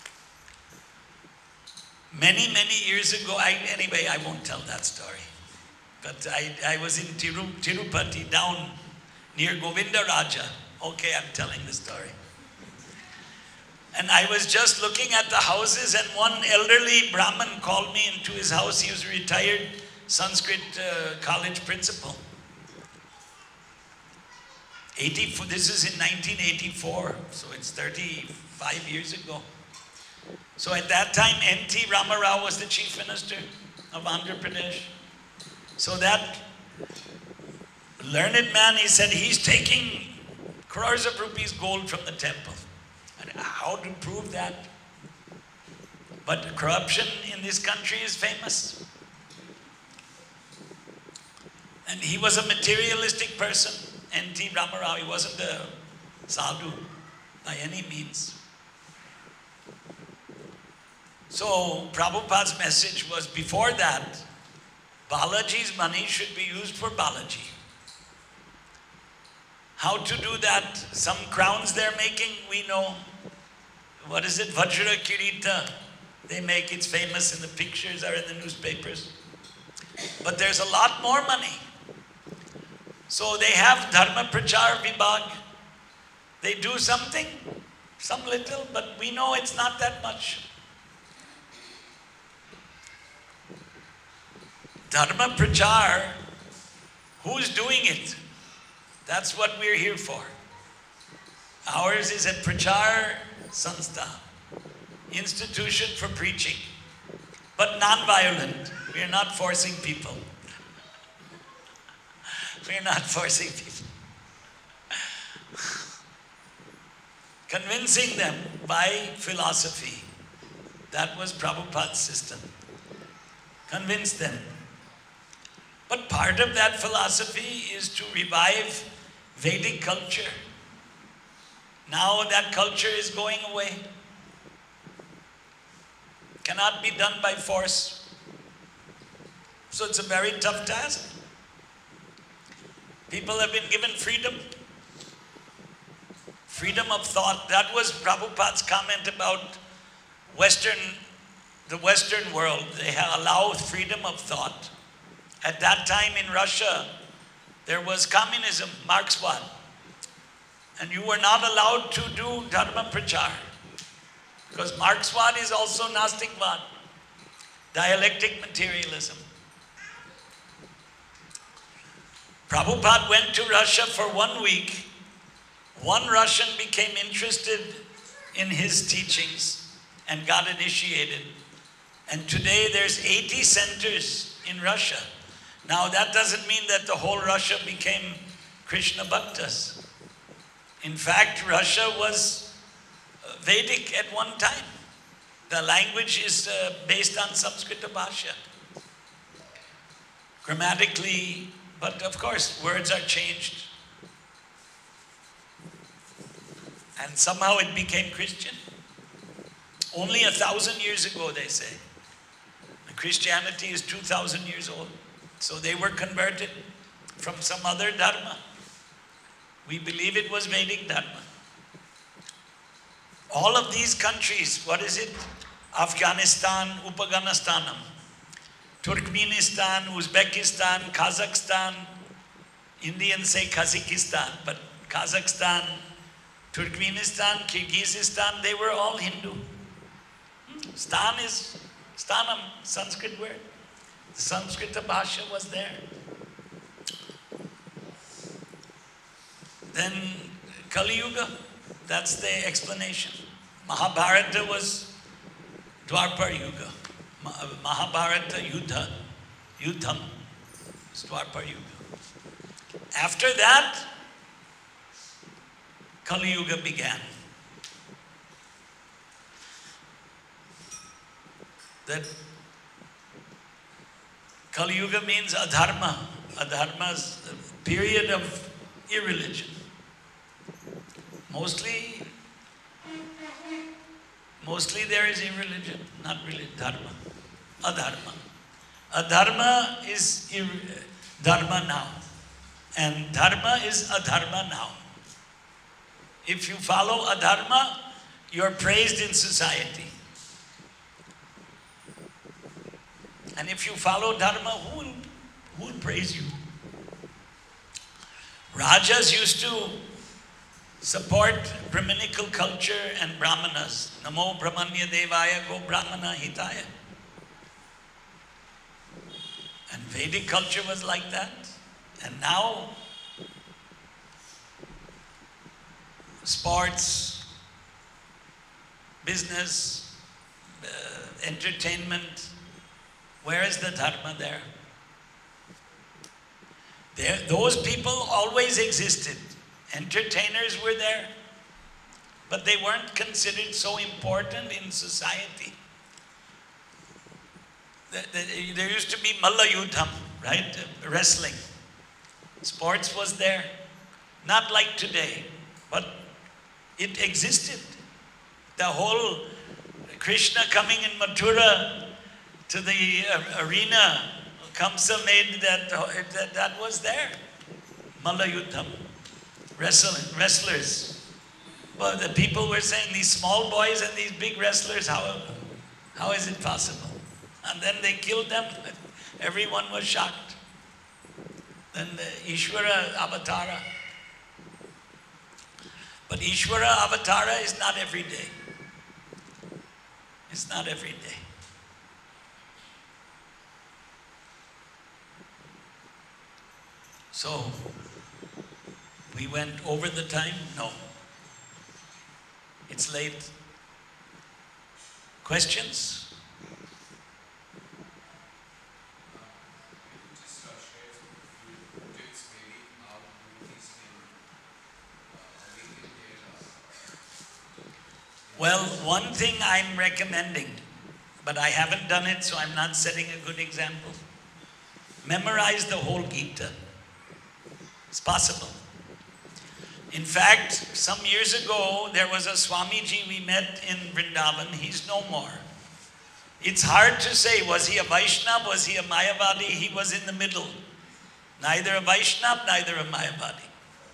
Many, many years ago, I, anyway, I won't tell that story. But I, I was in Tiru, Tirupati, down near Govinda Raja. Okay, I'm telling the story. And I was just looking at the houses, and one elderly Brahmin called me into his house. He was a retired Sanskrit uh, college principal. eighty-four, this is in nineteen eighty-four, so it's thirty-five years ago. So at that time, N T Rama Rao was the chief minister of Andhra Pradesh. So that learned man, he said, he's taking crores of rupees gold from the temple. And how to prove that? But corruption in this country is famous. And he was a materialistic person, N T Rama Rao. He wasn't a sadhu by any means. So Prabhupada's message was, before that, Balaji's money should be used for Balaji. How to do that? Some crowns they're making, we know. What is it? Vajra Kirita. They make, it's famous, and the pictures are in the newspapers. But there's a lot more money. So they have Dharma Prachar Vibhag. They do something, some little, but we know it's not that much. Dharma Prachar, who's doing it? That's what we're here for. Ours is a Prachar Sanstha, institution for preaching, but non-violent. We're not forcing people. We're not forcing people. Convincing them by philosophy. That was Prabhupada's system. Convince them. But part of that philosophy is to revive Vedic culture. Now that culture is going away. Cannot be done by force. So it's a very tough task. People have been given freedom. Freedom of thought. That was Prabhupada's comment about Western, the Western world. They allow freedom of thought. At that time in Russia, there was communism, Marxism. And you were not allowed to do Dharma Prachar. Because Marxism is also Nastikvad, dialectic materialism. Prabhupada went to Russia for one week. One Russian became interested in his teachings and got initiated. And today there's eighty centers in Russia. Now that doesn't mean that the whole Russia became Krishna Bhaktas. In fact, Russia was Vedic at one time. The language is uh, based on Samskrita Bhasha. Grammatically, but of course, words are changed. And somehow it became Christian. Only a thousand years ago, they say. Christianity is two thousand years old. So they were converted from some other dharma. We believe it was Vedic dharma. All of these countries, what is it? Afghanistan, Upaganastanam, Turkmenistan, Uzbekistan, Kazakhstan, Indians say Kazakhstan, but Kazakhstan, Turkmenistan, Kyrgyzstan, they were all Hindu. Stan is, Stanam, Sanskrit word. The Sanskrita Bhasha was there. Then Kali Yuga, that's the explanation. Mahabharata was Dwapar Yuga. Mahabharata Yuddha, Yuddham, is Dwapar Yuga. After that, Kali Yuga began. That Kali Yuga means adharma. Adharma is a period of irreligion. Mostly, mostly there is irreligion, not really dharma. Adharma. Adharma is dharma now. And dharma is adharma now. If you follow adharma, you're praised in society. And if you follow dharma, who will, who will praise you? Rajas used to support Brahminical culture and Brahmanas. Namo Brahmanya Devaya Go Brahmana Hitaya. And Vedic culture was like that. And now, sports, business, uh, entertainment. Where is the dharma there? There, those people always existed. Entertainers were there, but they weren't considered so important in society. The, the, there used to be Malla Yudham, right? Wrestling. Sports was there. Not like today, but it existed. The whole Krishna coming in Mathura to the uh, arena, Kamsa made that, that, that was there. Malla Yudham, wrestling, wrestlers. But the people were saying these small boys and these big wrestlers, how, how is it possible? And then they killed them. Everyone was shocked. Then the Ishvara Avatara. But Ishvara Avatara is not every day. It's not every day. So, we went over the time? No. It's late. Questions? Well, one thing I'm recommending, but I haven't done it, so I'm not setting a good example. Memorize the whole Gita. It's possible. In fact, some years ago, there was a Swamiji we met in Vrindavan. He's no more. It's hard to say, was he a Vaishnava, was he a Mayavadi? He was in the middle. Neither a Vaishnava, neither a Mayavadi.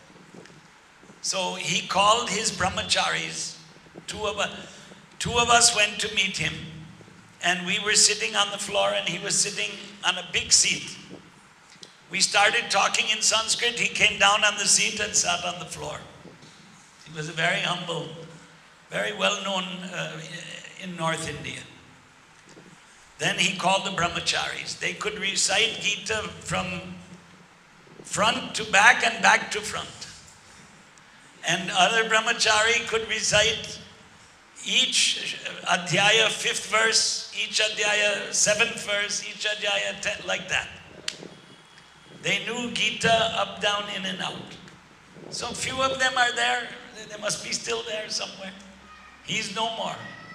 So he called his brahmacharis. Two of, us, two of us went to meet him, and we were sitting on the floor and he was sitting on a big seat. We started talking in Sanskrit. He came down on the seat and sat on the floor. He was a very humble, very well known uh, in North India. Then he called the brahmacharis. They could recite Gita from front to back and back to front. And other brahmachari could recite each adhyaya fifth verse, each adhyaya seventh verse, each adhyaya ten, like that. They knew Gita up, down, in and out. So few of them are there. They must be still there somewhere. He's no more.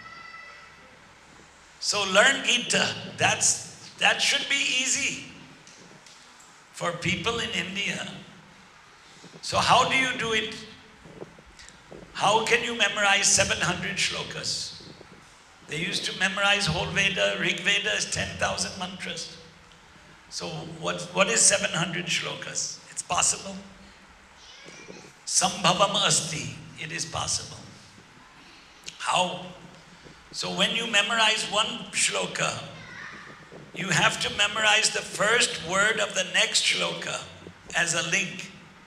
So learn Gita. That's, that should be easy for people in India. So how do you do it? How can you memorize seven hundred shlokas? They used to memorize whole Veda. Rig Veda is ten thousand mantras. So what, what is seven hundred shlokas? It's possible. Sambhavam asti. It is possible. How? So when you memorize one shloka, you have to memorize the first word of the next shloka as a link.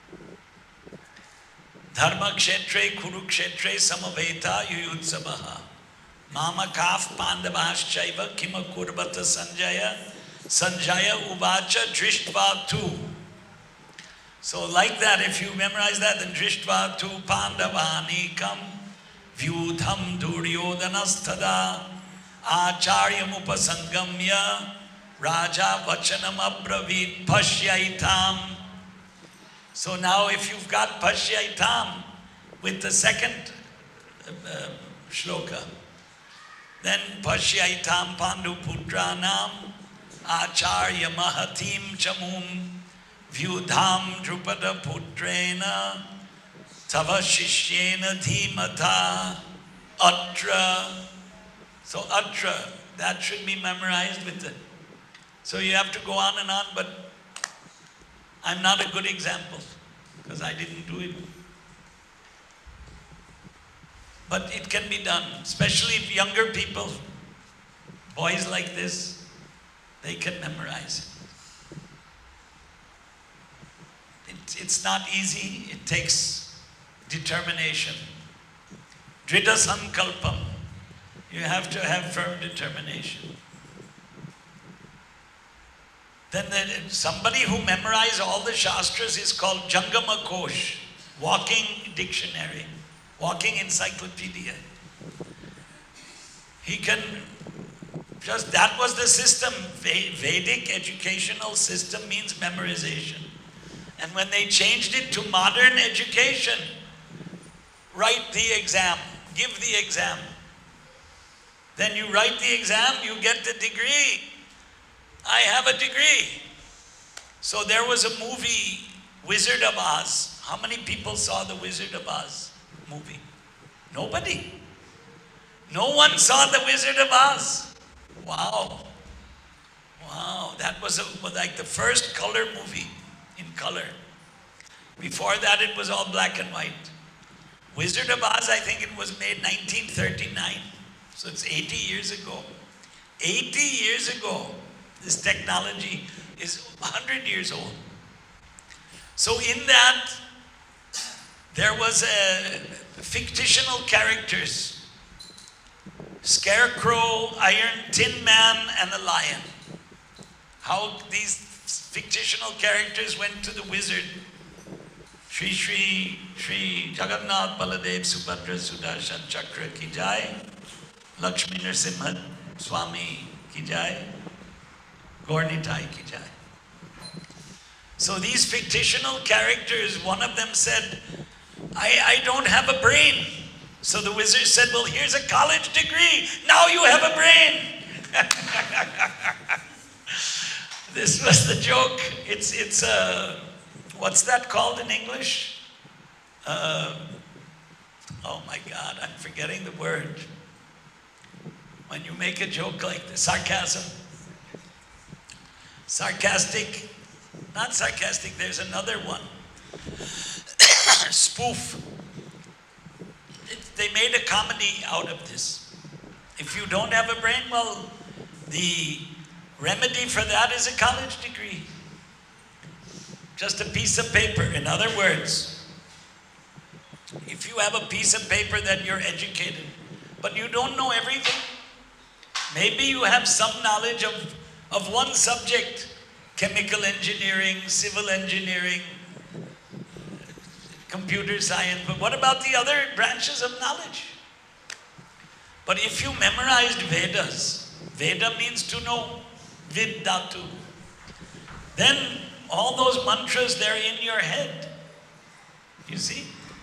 Dharma kshetre kurukshetre samaveta yuyutsabaha. Mama kaf pandavashchaiva kima kurvata sanjaya sanjaya uvacha drishtva tu. So like that, if you memorize that, then drishtva tu pandavanikam vyudham duryodanastada acharyam upasangamya raja vachanam abravit pashyaitam. So now if you've got Pashyaitam with the second uh, shloka, then Pashyaitam Panduputranam Acharya Mahatim Chamum Vyudham Drupada Putrena Tava Shishyena Dhimata Atra. So Atra, that should be memorized with it. So you have to go on and on, but I'm not a good example because I didn't do it. But it can be done, especially if younger people, boys like this, they can memorize it. it. It's not easy, it takes determination. Drida sankalpam. You have to have firm determination. Then there, somebody who memorized all the Shastras is called Jangama Ghosh, walking dictionary. walking encyclopedia. He can just, that was the system. Vedic educational system means memorization. And when they changed it to modern education, write the exam, give the exam. Then you write the exam, you get the degree. I have a degree. So there was a movie, Wizard of Oz. How many people saw the Wizard of Oz movie? Nobody. No one saw the Wizard of Oz. Wow. Wow, that was, a, was like the first color movie in color. Before that it was all black and white. Wizard of Oz, I think it was made nineteen thirty-nine. So it's eighty years ago. eighty years ago, this technology is one hundred years old. So in that, there was a fictional characters. Scarecrow, Iron Tin Man, and a lion. How these fictional characters went to the wizard. Shri Shri Shri Jagannath Baladev Subhadra Sudarshan Chakra ki jai. Lakshmi Nrsimha Swami ki jai. Gaurnitai ki jai. So these fictional characters, one of them said, I, I don't have a brain. So the wizard said, well, here's a college degree. Now you have a brain. This was the joke. It's, it's uh, what's that called in English? Uh, oh my God, I'm forgetting the word. When you make a joke like this, sarcasm. Sarcastic, not sarcastic, there's another one. Spoof. It, they made a comedy out of this. If you don't have a brain, well, the remedy for that is a college degree. Just a piece of paper. In other words, if you have a piece of paper that you're educated, but you don't know everything, maybe you have some knowledge of, of one subject, chemical engineering, civil engineering, computer science, but what about the other branches of knowledge? But if you memorized Vedas, Veda means to know, vid dhatu, then all those mantras, they're in your head. You see?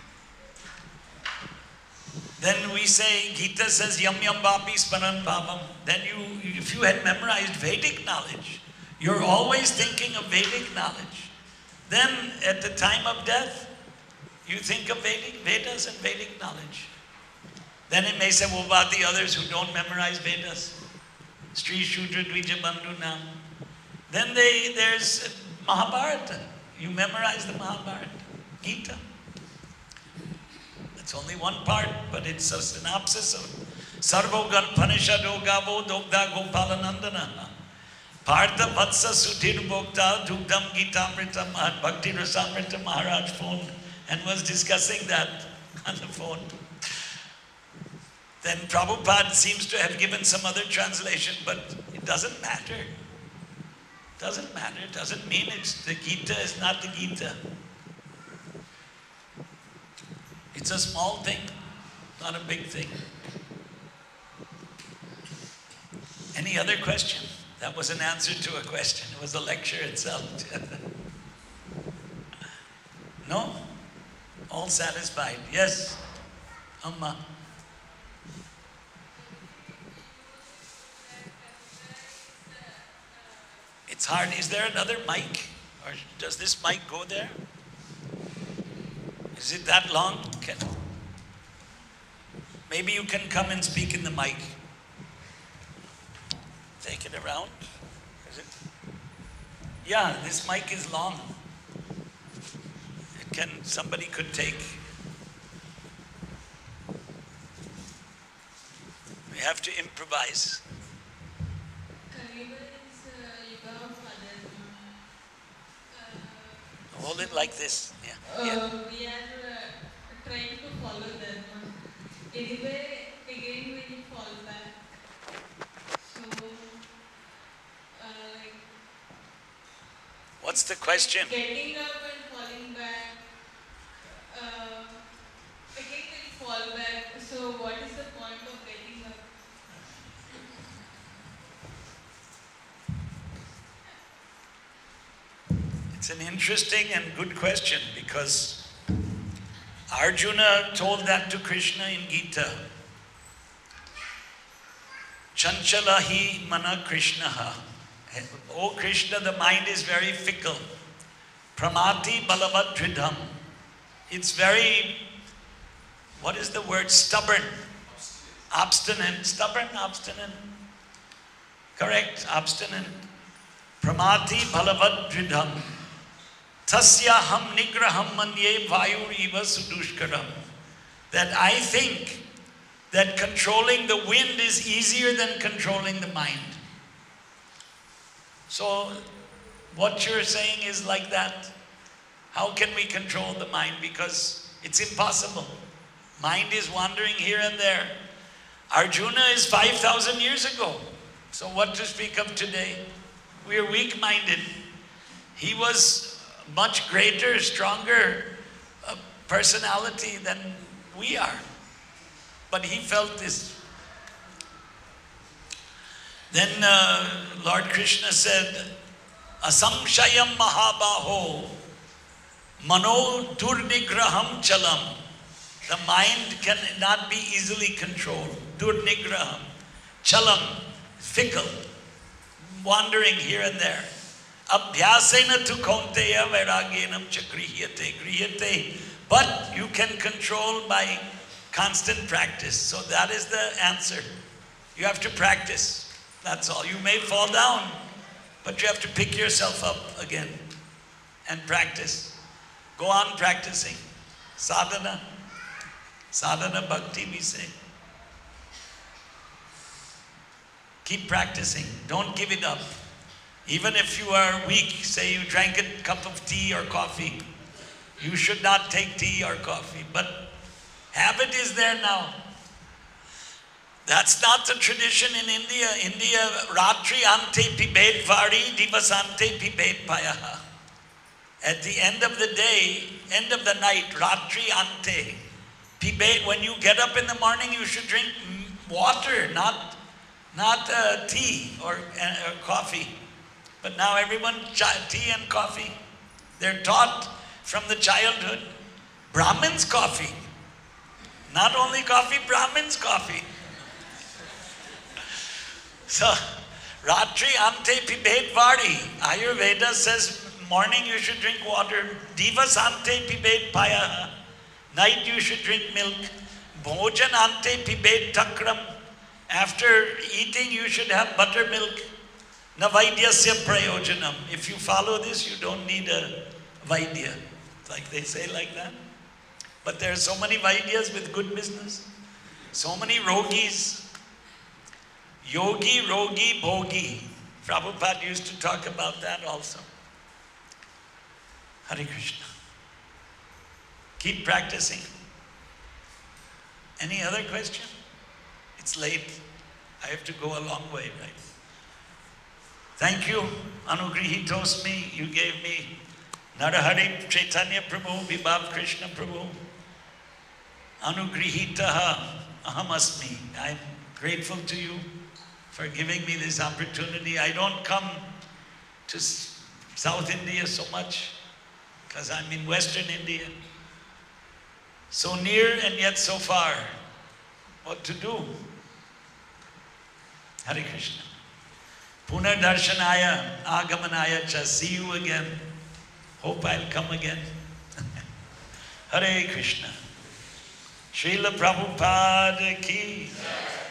Then we say, Gita says, yam yam vapi spanan pavam. Then you, if you had memorized Vedic knowledge, you're always thinking of Vedic knowledge. Then at the time of death, you think of Vedic, Vedas and Vedic knowledge. Then it may say, well, about the others who don't memorize Vedas? Sri Shudra Dvija Bandhu Nam. Then they, there's Mahabharata. You memorize the Mahabharata, Gita. It's only one part, but it's a synopsis of Sarvo Ganpanishado Gavo Dogda Gopalanandana. Partha Vatsa Sudhir Bhokta Dugdam Gitamrita Bhakti Rasamrita Maharaj phoned and was discussing that on the phone. Then Prabhupada seems to have given some other translation, but it doesn't matter. Doesn't matter. It doesn't mean it's the Gita is not the Gita. It's a small thing, not a big thing. Any other question? That was an answer to a question. It was the lecture itself. No? All satisfied? Yes? Amma? It's hard. Is there another mic? Or does this mic go there? Is it that long? Can, maybe you can come and speak in the mic. Take it around. Is it? Yeah, this mic is long. It can, somebody could take. We have to improvise. Hold it like this. Yeah. Uh, yeah. We are uh, trying to follow Dharma. Anyway, again we fall back. So, uh, like. What's the question? Getting up and falling back. Uh, again we fall It's an interesting and good question because Arjuna told that to Krishna in Gita. Chanchalahi mana Krishnaha. Oh Krishna, the mind is very fickle. Pramati balavat dridham. It's very, what is the word? Stubborn. Obstinate. Stubborn, obstinate. Correct, obstinate. Pramati balavat dridham. Tasyaham nigraham manye vayur iva sudushkaram. That I think that controlling the wind is easier than controlling the mind. So, what you're saying is like that. How can we control the mind? Because it's impossible. Mind is wandering here and there. Arjuna is five thousand years ago. So what to speak of today? We are weak-minded. He was much greater, stronger uh, personality than we are. But he felt this. Then uh, Lord Krishna said, Asamshayam mahabaho mano durnigraham chalam. The mind cannot be easily controlled. Durnigraham. Chalam. Fickle. Wandering here and there. Abhyasena tu kaunteya vairagyenam cha grihiyate. Grihiyate. But you can control by constant practice. So that is the answer. You have to practice. That's all. You may fall down, but you have to pick yourself up again and practice. Go on practicing. Sadhana. Sadhana bhakti we say. Keep practicing. Don't give it up. Even if you are weak, say you drank a cup of tea or coffee. You should not take tea or coffee, but habit is there now. That's not the tradition in India. India, Ratri ante pibet vari divasante pibet payaha. At the end of the day, end of the night, Ratri ante pibet, when you get up in the morning, you should drink water, not, not uh, tea or, uh, or coffee. But now everyone, tea and coffee. They're taught from the childhood. Brahmins coffee. Not only coffee, Brahmins coffee. So, Ratri ante pibet vari. Ayurveda says morning you should drink water. Divas ante pibet payaha. Night you should drink milk. Bhojan ante pibet takram. After eating you should have buttermilk. Navaidyasya prayojanam. If you follow this, you don't need a vaidya. Like they say like that. But there are so many vaidyas with good business. So many rogis. Yogi, rogi, bhogi. Prabhupada used to talk about that also. Hare Krishna. Keep practicing. Any other question? It's late. I have to go a long way, right? Thank you. Anugrihitosmi. You gave me Narahari Chaitanya Prabhu, Vibhav Krishna Prabhu. Anugrihitaha ahamasmi. I'm grateful to you for giving me this opportunity. I don't come to South India so much because I'm in Western India. So near and yet so far. What to do? Hare Krishna. Punar darshanaya, agamanaya cha. See you again. Hope I'll come again. Hare Krishna. Srila Prabhupada ki.